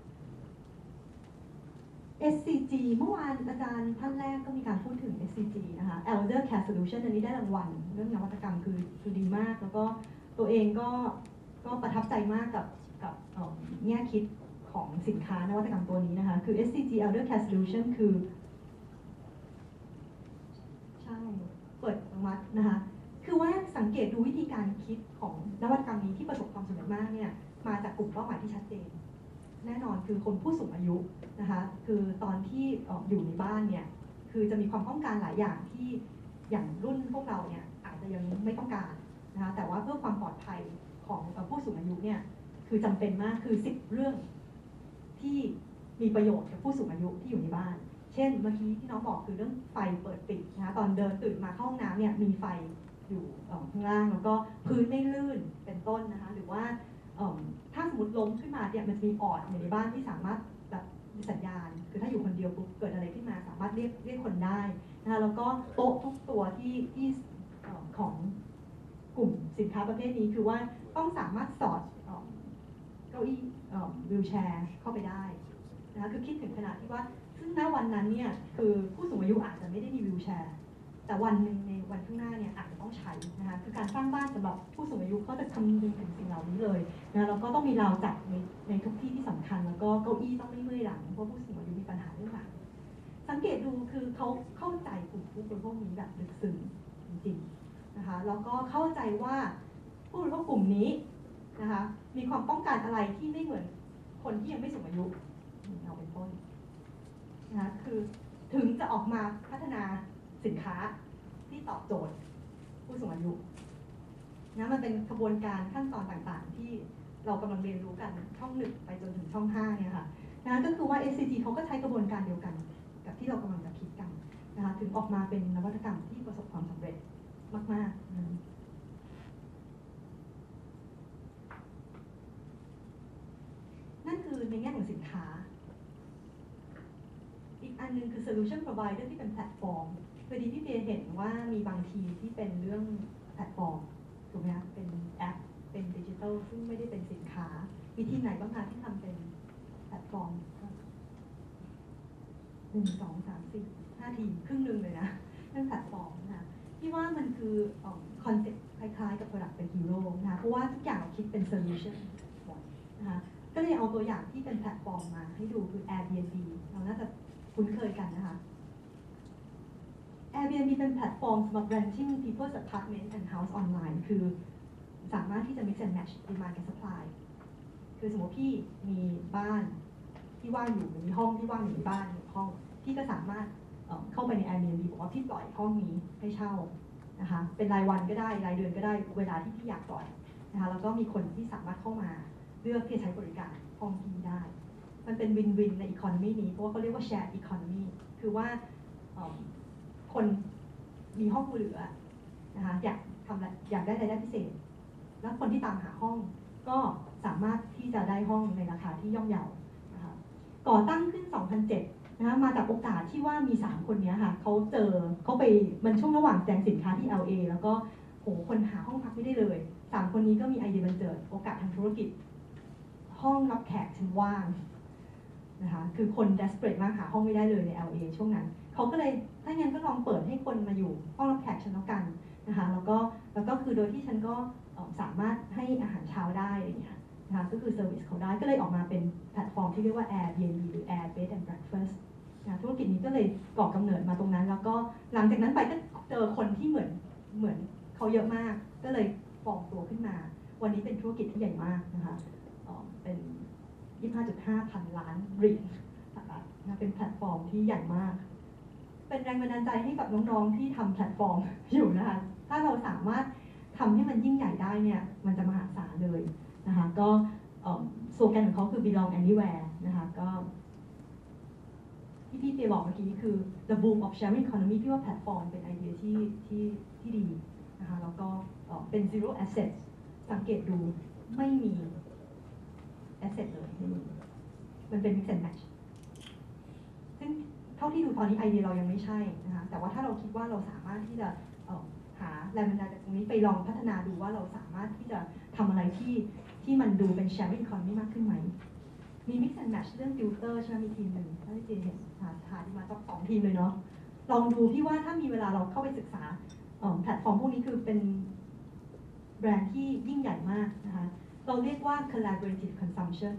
เอส ซี จี เมื่อวานอาจารย์ท่านแรกก็มีการพูดถึง เอส ซี จี นะคะ Elder Care Solution อันนี้ได้รางวัลเรื่องนวัตกรรมคือคือดีมากแล้วก็ตัวเองก็ก็ประทับใจมากกับกับแง่คิดของสินค้านวัตกรรมตัวนี้นะคะคือ เอส ซี จี Elder Care Solution คือใช่เปิดออกมานะคะคือว่าสังเกตดูวิธีการคิดของนวัตกรรมนี้ที่ประสบความสำเร็จมากเนี่ยมาจากกลุ่มเป้าหมายที่ชัดเจนแน่นอนคือคนผู้สูงอายุนะคะคือตอนที่อยู่ในบ้านเนี่ยคือจะมีความต้องการหลายอย่างที่อย่างรุ่นพวกเราเนี่ยอาจจะยังไม่ต้องการนะคะแต่ว่าเพื่อความปลอดภัยของผู้สูงอายุเนี่ยคือจำเป็นมากคือสิบเรื่องที่มีประโยชน์กับผู้สูงอายุที่อยู่ในบ้านเช่นเมื่อกี้ที่น้องบอกคือเรื่องไฟเปิดปิดนะคะตอนเดินตื่นมาเข้าห้องน้ำเนี่ยมีไฟอยู่ข้างล่างแล้วก็พื้นไม่ลื่นเป็นต้นนะคะหรือว่าถ้าสมมติล้มขึ้นมาเนี่ยมันจะมีออดอยู่ในบ้านที่สามารถแบบมีสัญญาณคือถ้าอยู่คนเดียวปุ๊บเกิดอะไรขึ้นมาสามารถเรียกเรียกคนได้นะคะแล้วก็โต๊ะทุกตัวที่ที่ของกลุ่มสินค้าประเภทนี้คือว่าต้องสามารถสอดเก้าอี้วีลแชร์เข้าไปได้นะคะคือคิดถึงขนาดที่ว่าซึ่งณวันนั้นเนี่ยคือผู้สูงอายุอาจจะไม่ได้มีวีลแชร์แต่วันหนึ่งในวันข้างหน้าเนี่ยอาจจะต้องใช้นะคะคือการสร้างบ้านสำหรับผู้สูงอายุเขาจะคำนึงถึงสิ่งเหล่านี้เลยนะแล้วก็ต้องมีราวจับในในทุกที่ที่สำคัญแล้วก็เก้าอี้ต้องไม่เมื่อยหลังเพราะผู้สูงอายุมีปัญหาเรื่องหลังสังเกตดูคือเขาเข้าใจกลุ่มผู้บริโภคนี้แบบลึกซึ้งจริงๆนะคะแล้วก็เข้าใจว่าผู้บริโภคกลุ่มนี้นะคะมีความต้องการอะไรที่ไม่เหมือนคนที่ยังไม่สูงอายุเอาเป็นต้นนะคะคือถึงจะออกมาพัฒนาสินค้าที่ตอบโจทย์ผู้สูงอายุนะมันเป็นกระบวนการขั้นตอนต่างๆที่เรากำลังเรียนรู้กันช่องหนึ่งไปจนถึงช่องห้าเนี่ยค่ะนะก็คือว่า เอส ซี จี เขาก็ใช้กระบวนการเดียวกันกับที่เรากำลังจะคิดกันนะคะถึงออกมาเป็นนวัตกรรมที่ประสบความสำเร็จมากๆนะนั่นคือในแง่ของสินค้าอีกอันนึงคือ solution provider ที่เป็นแพลตฟอร์มพอดีพี่เปียเห็นว่ามีบางทีที่เป็นเรื่องแพลตฟอร์มถูกไหมคะเป็นแอปเป็นดิจิทัลซึ่งไม่ได้เป็นสินค้ามีทีมไหนบ้างคะที่ทำเป็นแพลตฟอร์มหนึ่งสองสามสี่ห้าทีมครึ่งหนึ่งเลยนะเรื่องแพลตฟอร์มนะคะพี่ว่ามันคือคอนเซ็ปต์คล้ายๆกับ product เป็น hero นะคะเพราะว่าทุกอย่างเราคิดเป็น solution หมดนะคะก็เลยเอาตัวอย่างที่เป็นแพลตฟอร์มมาให้ดูคือ Airbnb เราน่าจะคุ้นเคยกันนะคะ Airbnb เป็นแพลตฟอร์มสำหรับ renting people's apartment and house online คือสามารถที่จะ mix and match demand กับ supply คือสมมติพี่มีบ้านที่ว่างอยู่มีห้องที่ว่างอยู่ในบ้านหนึ่งห้องพี่ก็สามารถเข้าไปใน Airbnb บอกว่าพี่ปล่อยห้องนี้ให้เช่านะคะเป็นรายวันก็ได้รายเดือนก็ได้เวลาที่พี่อยากปล่อยนะคะแล้วก็มีคนที่สามารถเข้ามาเลือกที่จะใช้บริการห้องพี่ได้มันเป็นวินวินในอีโคโนมีนี้เพราะว่าเขาเรียกว่า share economy คือว่าคนมีห้องเหลือนะคะอยากทำอะไรอยากได้รายได้พิเศษแล้วคนที่ตามหาห้องก็สามารถที่จะได้ห้องในราคาที่ย่อมเยานะคะก่อตั้งขึ้น สองพันเจ็ด นะคะมาจากโอกาสที่ว่ามีสามคนนี้ค่ะเขาเจอเขาไปมันช่วงระหว่างแสดงสินค้าที่ แอล เอ แล้วก็โหคนหาห้องพักไม่ได้เลยสามคนนี้ก็มีไอเดียบันเจิดโอกาสทางธุรกิจห้องรับแขกฉันว่างนะคะคือคน desperate มากหาห้องไม่ได้เลยใน แอล เอ ช่วงนั้นเขาก็เลยถ้างั้นก็ลองเปิดให้คนมาอยู่ห้องรับแขกฉันแล้วกันนะคะแล้วก็แล้วก็คือโดยที่ฉันก็สามารถให้อาหารเช้าได้อะไรอย่างเงี้ยนะคะก็คือเซอร์วิสเขาได้ก็เลยออกมาเป็นแพลตฟอร์มที่เรียกว่า Airbnb หรือ Air Bed and Breakfast นะธุรกิจนี้ก็เลยก่อกำเนิดมาตรงนั้นแล้วก็หลังจากนั้นไปก็เจอคนที่เหมือนเหมือนเขาเยอะมากก็เลยฟอร์มตัวขึ้นมาวันนี้เป็นธุรกิจที่ใหญ่มากนะคะเป็น ยี่สิบห้าจุดห้า พันล้านเหรียญสหรัฐนะเป็นแพลตฟอร์มที่ใหญ่มากเป็นแรงบันดาลใจให้กับน้องๆที่ทำแพลตฟอร์มอยู่นะคะถ้าเราสามารถทำให้มันยิ่งใหญ่ได้เนี่ยมันจะมหาศาลเลยนะคะก็สโลแกนของเขาคือ belong anywhere นะคะก็ที่พี่เปียบอกเมื่อกี้คือ the boom of sharing economy พี่ว่าแพลตฟอร์มเป็นไอเดียที่ที่ที่ดีนะคะแล้วก็เป็น zero asset สังเกตดูไม่มี asset เลยมันเป็น mix and match ซึ่งเท่าที่ดูตอนนี้ไอเดียเรายังไม่ใช่นะคะแต่ว่าถ้าเราคิดว่าเราสามารถที่จะหาแรงบันดาลใจตรงนี้ไปลองพัฒนาดูว่าเราสามารถที่จะทำอะไรที่ที่มันดูเป็น sharing economy มากขึ้นไหมมี mix and match เรื่อง filter ใช่ไหมมีทีมหนึ่งถ้าที่เจเห็นหาหาที่มาสองทีมเลยเนาะลองดูพี่ว่าถ้ามีเวลาเราเข้าไปศึกษาแพลตฟอร์มพวกนี้คือเป็นแบรนด์ที่ยิ่งใหญ่มากนะคะเราเรียกว่า collaborative consumption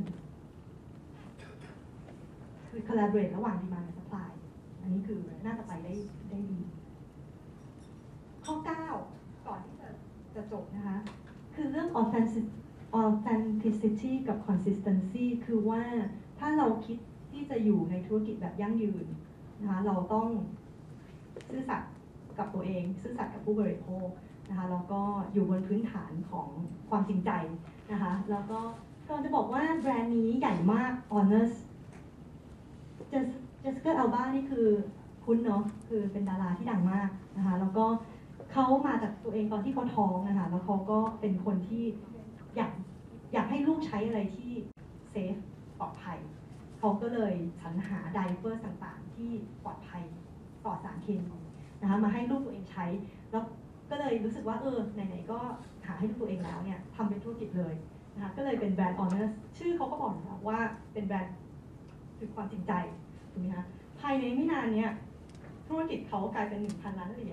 คือ collaborate ระหว่าง demand และ supply อันนี้คือน่าจะไปได้ได้ดีข้อเก้าก่อนที่จะจะจบนะคะคือเรื่อง authenticity กับ consistency คือว่าถ้าเราคิดที่จะอยู่ในธุรกิจแบบยั่งยืนนะคะเราต้องซื่อสัตย์กับตัวเองซื่อสัตย์กับผู้บริโภคนะคะแล้วก็อยู่บนพื้นฐานของความจริงใจนะคะแล้วก็ก็จะบอกว่าแบรนด์นี้ใหญ่มาก Honest Jessica Alba นี่คือคุ้นเนาะคือเป็นดาราที่ดังมากนะคะแล้วก็เขามาจากตัวเองตอนที่เขาท้องนะคะแล้วเขาก็เป็นคนที่อยากอยากให้ลูกใช้อะไรที่เซฟปลอดภัยเขาก็เลยสรรหาไดเปอร์ต่างๆที่ปลอดภัยปลอดสารเคมีนะคะมาให้ลูกตัวเองใช้แล้วก็เลยรู้สึกว่าเออไหนๆก็หาให้ลูกตัวเองแล้วเนี่ยทำเป็นธุรกิจเลยนะคะก็เลยเป็นแบรนด์ Honest ชื่อเขาก็บอกแล้วว่าเป็นแบรนด์คือความจริงใจถูกไหมคะภายในไม่นานเนี้ยธุรกิจเขากลายเป็น หนึ่งพัน ล้านเหรียญ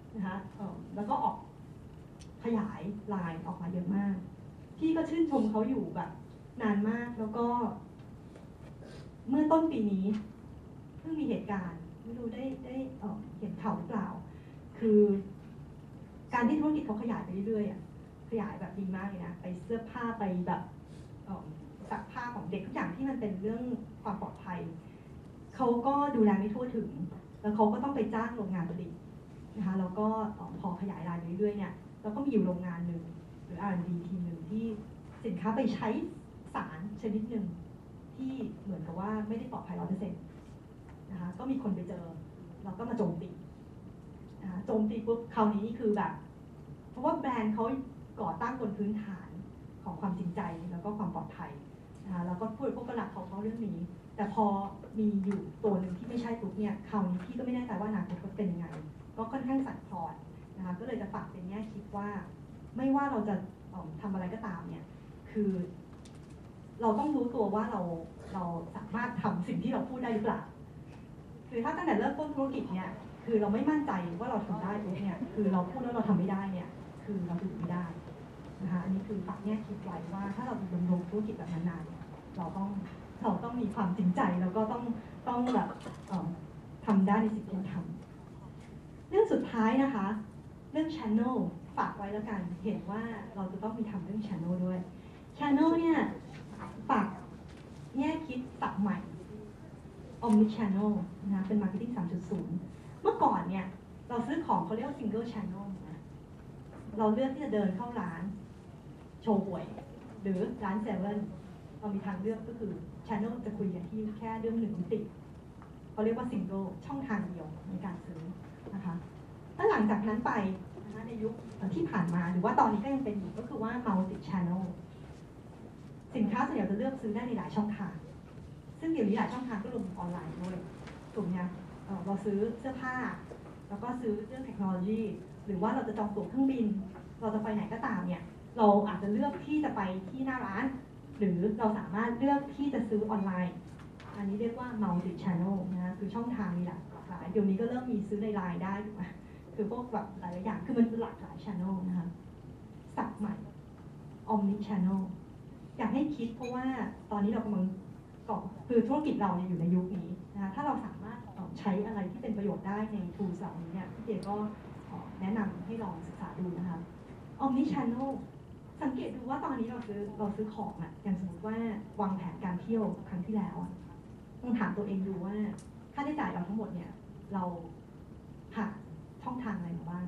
นะคะเอ่อแล้วก็ออกขยายลายออกมาเยอะมากพี่ก็ชื่นชมเขาอยู่แบบนานมากแล้วก็เมื่อต้นปีนี้เพิ่งมีเหตุการณ์ไม่รู้ได้ได้เอ่อเห็นข่าวหรือเปล่าคือการที่ธุรกิจเขาขยายไปเรื่อยๆอ่ะขยายแบบดีมากเลยนะไปเสื้อผ้าไปแบบเอ่อซักผ้าของเด็กทุกอย่างที่มันเป็นเรื่องความปลอดภัยเขาก็ดูแลไม่ทั่วถึงแล้วเขาก็ต้องไปจ้างโรงงานผลิตนะคะแล้วก็พอขยายรายเรื่อยๆเนี่ยเราก็มีอยู่โรงงานหนึ่งหรือ อาร์ แอนด์ ดี ทีมหนึ่งที่สินค้าไปใช้สารชนิดหนึ่งที่เหมือนกับว่าไม่ได้ปลอดภัยร้อยเปอร์เซ็นต์นะคะก็มีคนไปเจอเราก็มาโจมตีนะคะโจมตีปุ๊บคราวนี้คือแบบเพราะว่าแบรนด์เขาก่อตั้งบนพื้นฐานของความจริงใจแล้วก็ความปลอดภัยนะคะแล้วก็พูดพวกกระหลักเขาเขาเรื่องนี้แต่พอมีอยู่ตัวหนึ่งที่ไม่ใช่ปุ๊บเนี่ยคราวนี้พี่ก็ไม่แน่ใจว่าอนาคตเขาเป็นยังไงก็ค่อนข้างสั่นคลอนนะคะก็เลยจะฝากเป็นแง่คิดว่าไม่ว่าเราจะทำอะไรก็ตามเนี่ยคือเราต้องรู้ตัวว่าเราเราสามารถทำสิ่งที่เราพูดได้หรือเปล่าคือถ้าตั้งแต่เริ่มต้นธุรกิจเนี่ยคือเราไม่มั่นใจว่าเราทำได้ปุ๊บเนี่ยคือเราพูดแล้วเราทำไม่ได้เนี่ยคือเราอยู่ไม่ได้นะคะอันนี้คือฝากแง่คิดไว้ว่าถ้าเราดำรงธุรกิจแบบนานๆเนี่ยเราต้องเราต้องมีความจริงใจแล้วก็ต้องต้องแบบทำได้ในสิ่งที่เราทำเรื่องสุดท้ายนะคะเรื่อง channel ฝากไว้แล้วกันเห็นว่าเราจะต้องมีทำเรื่อง channel ด้วย channel เนี่ยฝากแง่คิดศัพท์ใหม่ omni channel นะเป็น marketing สามจุดศูนย์ เมื่อก่อนเนี่ยเราซื้อของเขาเรียกว่า single channel นะเราเลือกที่จะเดินเข้าร้านโชว์หวยหรือร้านเซเว่นเรามีทางเลือกก็คือ channel จะคุยกันที่แค่เรื่องหนึ่งมิติเขาเรียกว่า single ช่องทางเดียวในการซื้อนะคะถ้าหลังจากนั้นไปนะคะในยุคที่ผ่านมาหรือว่าตอนนี้ก็ยังเป็นอยู่ก็คือว่า multi channel สินค้าส่วนใหญ่จะเลือกซื้อได้ในหลายช่องทางซึ่งเดี๋ยวนี้หลายช่องทางก็รวมออนไลน์ด้วยถูกไหมเราซื้อเสื้อผ้าแล้วก็ซื้อเรื่องเทคโนโลยีหรือว่าเราจะจองตั๋วเครื่องบินเราจะไปไหนก็ตามเนี่ยเราอาจจะเลือกที่จะไปที่หน้าร้านหรือเราสามารถเลือกที่จะซื้อออนไลน์อันนี้เรียกว่า multi channel นะคือช่องทางมีหลากหลายเดี๋ยวนี้ก็เริ่มมีซื้อในไลน์ได้ถูกไหมคือพวกแบบหลายๆอย่างคือมันหลากหลาย channel นะคะศัพท์ใหม่ omni channel อยากให้คิดเพราะว่าตอนนี้เรากำลังก่อคือธุรกิจเราเนี่ยอยู่ในยุคนี้นะคะถ้าเราสามารถใช้อะไรที่เป็นประโยชน์ได้ใน tools เหล่านี้เนี่ยพี่เจก็แนะนำให้ลองศึกษาดูนะคะ omni channel สังเกตดูว่าตอนนี้เราซื้อเราซื้อของอ่ะอย่างสมมติว่าวางแผนการเที่ยวครั้งที่แล้วต้องถามตัวเองดูว่าค่าใช้จ่ายเราทั้งหมดเนี่ยเราผ่านช่องทางอะไรมาบ้าง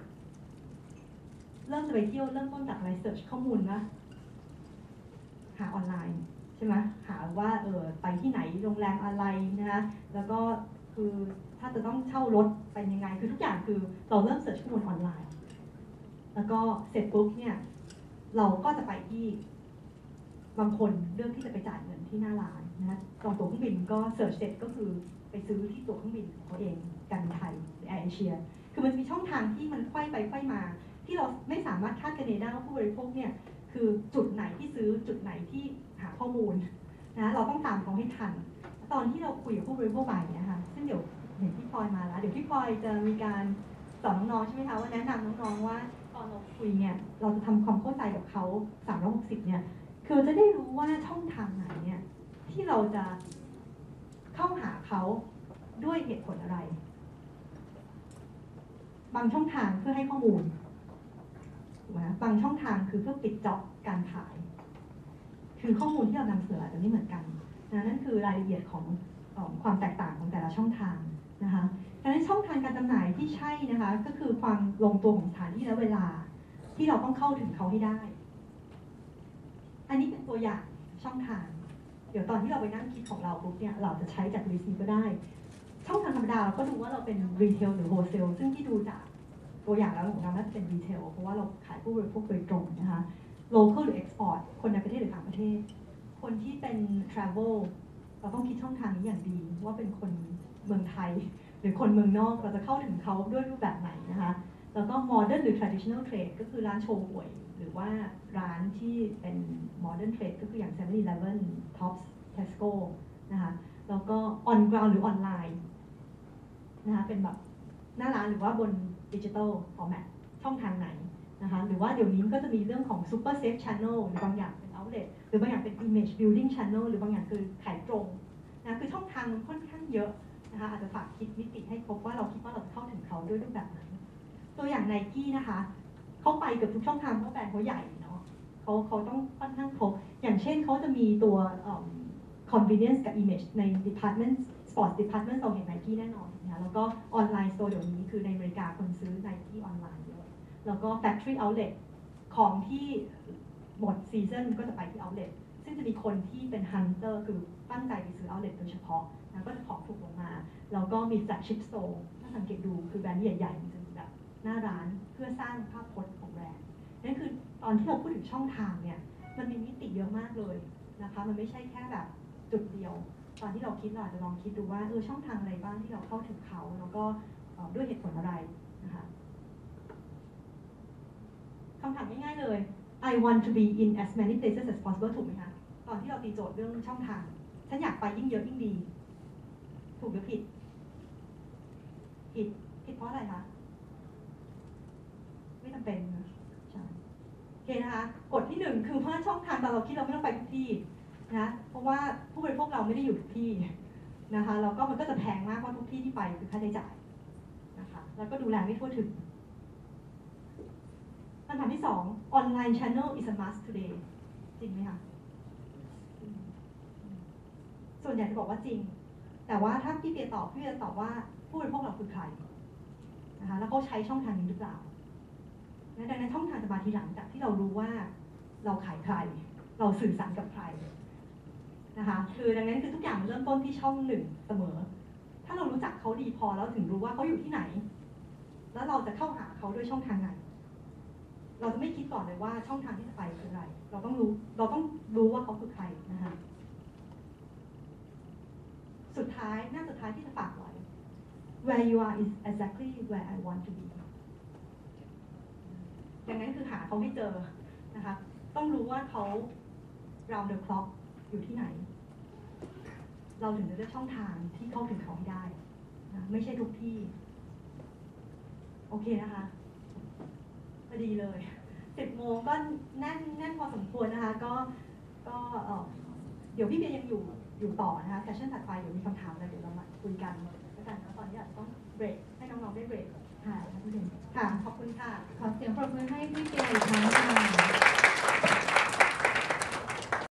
เริ่มจะไปเที่ยวเริ่มต้นจากอะไรเสิร์ชข้อมูลนะหาออนไลน์ใช่ไหมหาว่าเออไปที่ไหนโรงแรมอะไรนะคะแล้วก็คือถ้าจะต้องเช่ารถไปยังไงคือทุกอย่างคือเราเริ่มเสิร์ชข้อมูลออนไลน์แล้วก็เสร็จปุ๊บเนี่ยเราก็จะไปที่บางคนเลือกที่จะไปจ่ายเงินที่หน้าร้านนะจองตั๋วเครื่องบินก็เสิร์ชเสร็จก็คือไปซื้อที่ตั๋วเครื่องบินของเขาเองการบินไทยหรือแอร์เอเชียคือมันจะมีช่องทางที่มันไขว้ไปไขว้มาที่เราไม่สามารถคาดคะเนได้ว่าผู้บริโภคเนี่ยคือจุดไหนที่ซื้อจุดไหนที่หาข้อมูลนะเราต้องตามเขาให้ทันตอนที่เราคุยกับผู้บริโภคไปเนี่ยค่ะซึ่งเดี๋ยวเห็นพี่พลอยมาแล้วเดี๋ยวพี่พลอยจะมีการสอนน้องๆใช่ไหมคะว่าแนะนำน้องๆว่าตอนเราคุยเนี่ยเราจะทำความเข้าใจกับเขาสามร้อยหกสิบเนี่ยคือจะได้รู้ว่าช่องทางไหนเนี่ยที่เราจะเข้าหาเขาด้วยเหตุผลอะไรบางช่องทางเพื่อให้ข้อมูลบางช่องทางคือเพื่อปิดจ็อบการขายคือข้อมูลที่เรานำเสนออาจจะไม่เหมือนกันนะนั่นคือรายละเอียดของความแตกต่างของแต่ละช่องทางนะคะดังนั้นช่องทางการจำหน่ายที่ใช่นะคะก็คือความลงตัวของสถานที่และเวลาที่เราต้องเข้าถึงเขาให้ได้อันนี้เป็นตัวอย่างช่องทางเดี๋ยวตอนที่เราไปนั่งคิดของเราปุ๊บเนี่ยเราจะใช้จากลิสต์นี้ก็ได้ช่องทางธรรมดาเราก็ดูว่าเราเป็นรีเทลหรือโฮลเซลซึ่งที่ดูจากตัวอย่างแล้วของเราน่าจะเป็นรีเทลเพราะว่าเราขายผู้บริโภคโดยตรงนะคะ local หรือ export คนในประเทศหรือต่างประเทศคนที่เป็น travel เราต้องคิดช่องทางนี้อย่างดีว่าเป็นคนเมืองไทยหรือคนเมืองนอกเราจะเข้าถึงเขาด้วยรูปแบบไหนนะคะแล้วก็ modern หรือ traditional trade ก็คือร้านโชว์หวยหรือว่าร้านที่เป็น modern trade ก็คืออย่าง เซเว่น อีเลฟเว่น Tops Tesco นะคะแล้วก็ on ground หรือออนไลน์นะคะเป็นแบบหน้าร้านหรือว่าบนดิจิทัลฟอร์แมตช่องทางไหนนะคะหรือว่าเดี๋ยวนี้ก็จะมีเรื่องของ Super Safe Channel หรือบางอย่างเป็น Outlet หรือบางอย่างเป็น Image Building Channel หรือบางอย่างคือขายตรงนะคือช่องทางมันค่อนข้างเยอะนะคะอาจจะฝากคิดมิติให้ครบว่าเราคิดว่าเราจะเข้าถึงเขาด้วยรูปแบบไหนตัวอย่าง Nike นะคะเขาไปเกือบทุกช่องทางเพราะแบรนด์เขาใหญ่เนาะเขาเขาต้องค่อนข้างครบอย่างเช่นเขาจะมีตัว convenience กับ image ใน department sports department เราเห็น Nike แน่นอนนะแล้วก็ออนไลน์ store เดี๋ยวนี้คือในอเมริกาคนซื้อ Nike ออนไลน์เยอะแล้วก็ factory outlet ของที่หมดซีซันก็จะไปที่ outlet ซึ่งจะมีคนที่เป็น hunter คือตั้งใจไปซื้อ outlet โดยเฉพาะนะก็จะของถูกลงมาแล้วก็มี flagship store ถ้าสังเกตดูคือแบรนด์ใหญ่ๆมันจะมีแบบหน้าร้านเพื่อสร้างภาพพจน์ของแบรนด์นั่นคือตอนที่เราพูดถึงช่องทางเนี่ยมันมีมิติเยอะมากเลยนะคะมันไม่ใช่แค่แบบจุดเดียวตอนที่เราคิดเราอาจจะลองคิดดูว่าเออช่องทางอะไรบ้างที่เราเข้าถึงเขาแล้วก็ด้วยเหตุผลอะไรนะคะคำถามง่ายๆเลย I want to be in as many places as possible ถูกไหมคะตอนที่เราตีโจทย์เรื่องช่องทางฉันอยากไปยิ่งเยอะยิ่งดีถูกหรือผิดผิดผิดเพราะอะไรคะไม่จำเป็นนะใช่โอเคนะคะกฎที่หนึ่งคือว่าช่องทางแต่เราคิดเราไม่ต้องไปทุกที่นะเพราะว่าผู้บริโภคเราไม่ได้อยู่ทุกที่นะคะแล้วก็มันก็จะแพงมากเพราะทุกที่ที่ไปคือค่าใช้จ่ายนะคะแล้วก็ดูแลไม่ทั่วถึงคำถามที่สอง online channel is a must today จริงไหมคะส่วนใหญ่จะบอกว่าจริงแต่ว่าถ้าพี่เปียตอบพี่เปียตอบว่าผู้บริโภคเราคือใครนะคะแล้วเขาใช้ช่องทางนี้หรือเปล่าดังนั้นช่องทางจะมาทีหลังจากที่เรารู้ว่าเราขายใครเราสื่อสารกับใครนะคะคือดังนั้นคือทุกอย่างมันเริ่มต้นที่ช่องหนึ่งเสมอถ้าเรารู้จักเขาดีพอแล้วถึงรู้ว่าเขาอยู่ที่ไหนแล้วเราจะเข้าหาเขาด้วยช่องทางไหนเราจะไม่คิดก่อนเลยว่าช่องทางที่จะไปคืออะไรเราต้องรู้เราต้องรู้ว่าเขาคือใครนะคะสุดท้ายหน้าสุดท้ายที่จะฝากไว้ where you are is exactly where I want to be ดังนั้นคือหาเขาให้เจอนะคะต้องรู้ว่าเขา round the clock อยู่ที่ไหนเราถึงจะเลือกช่องทางที่เข้าถึงเขาให้ได้นะไม่ใช่ทุกที่โอเคนะคะพอดีเลยสิบโมงก็แน่นแน่นพอสมควรนะคะก็ก็เอ่อเดี๋ยวพี่เบียร์ยังอยู่อยู่ต่อนะคะเซสชั่นถัดไปเดี๋ยวมีคำถามอะไรเดี๋ยวเรามาคุยกันแล้วกันนะตอนนี้อาจจะต้องเบรกให้น้องๆได้เบรกค่ะพี่เบียร์ค่ะขอบคุณค่ะขอเสียงปรบมือให้พี่เบียร์อีกครั้งค่ะ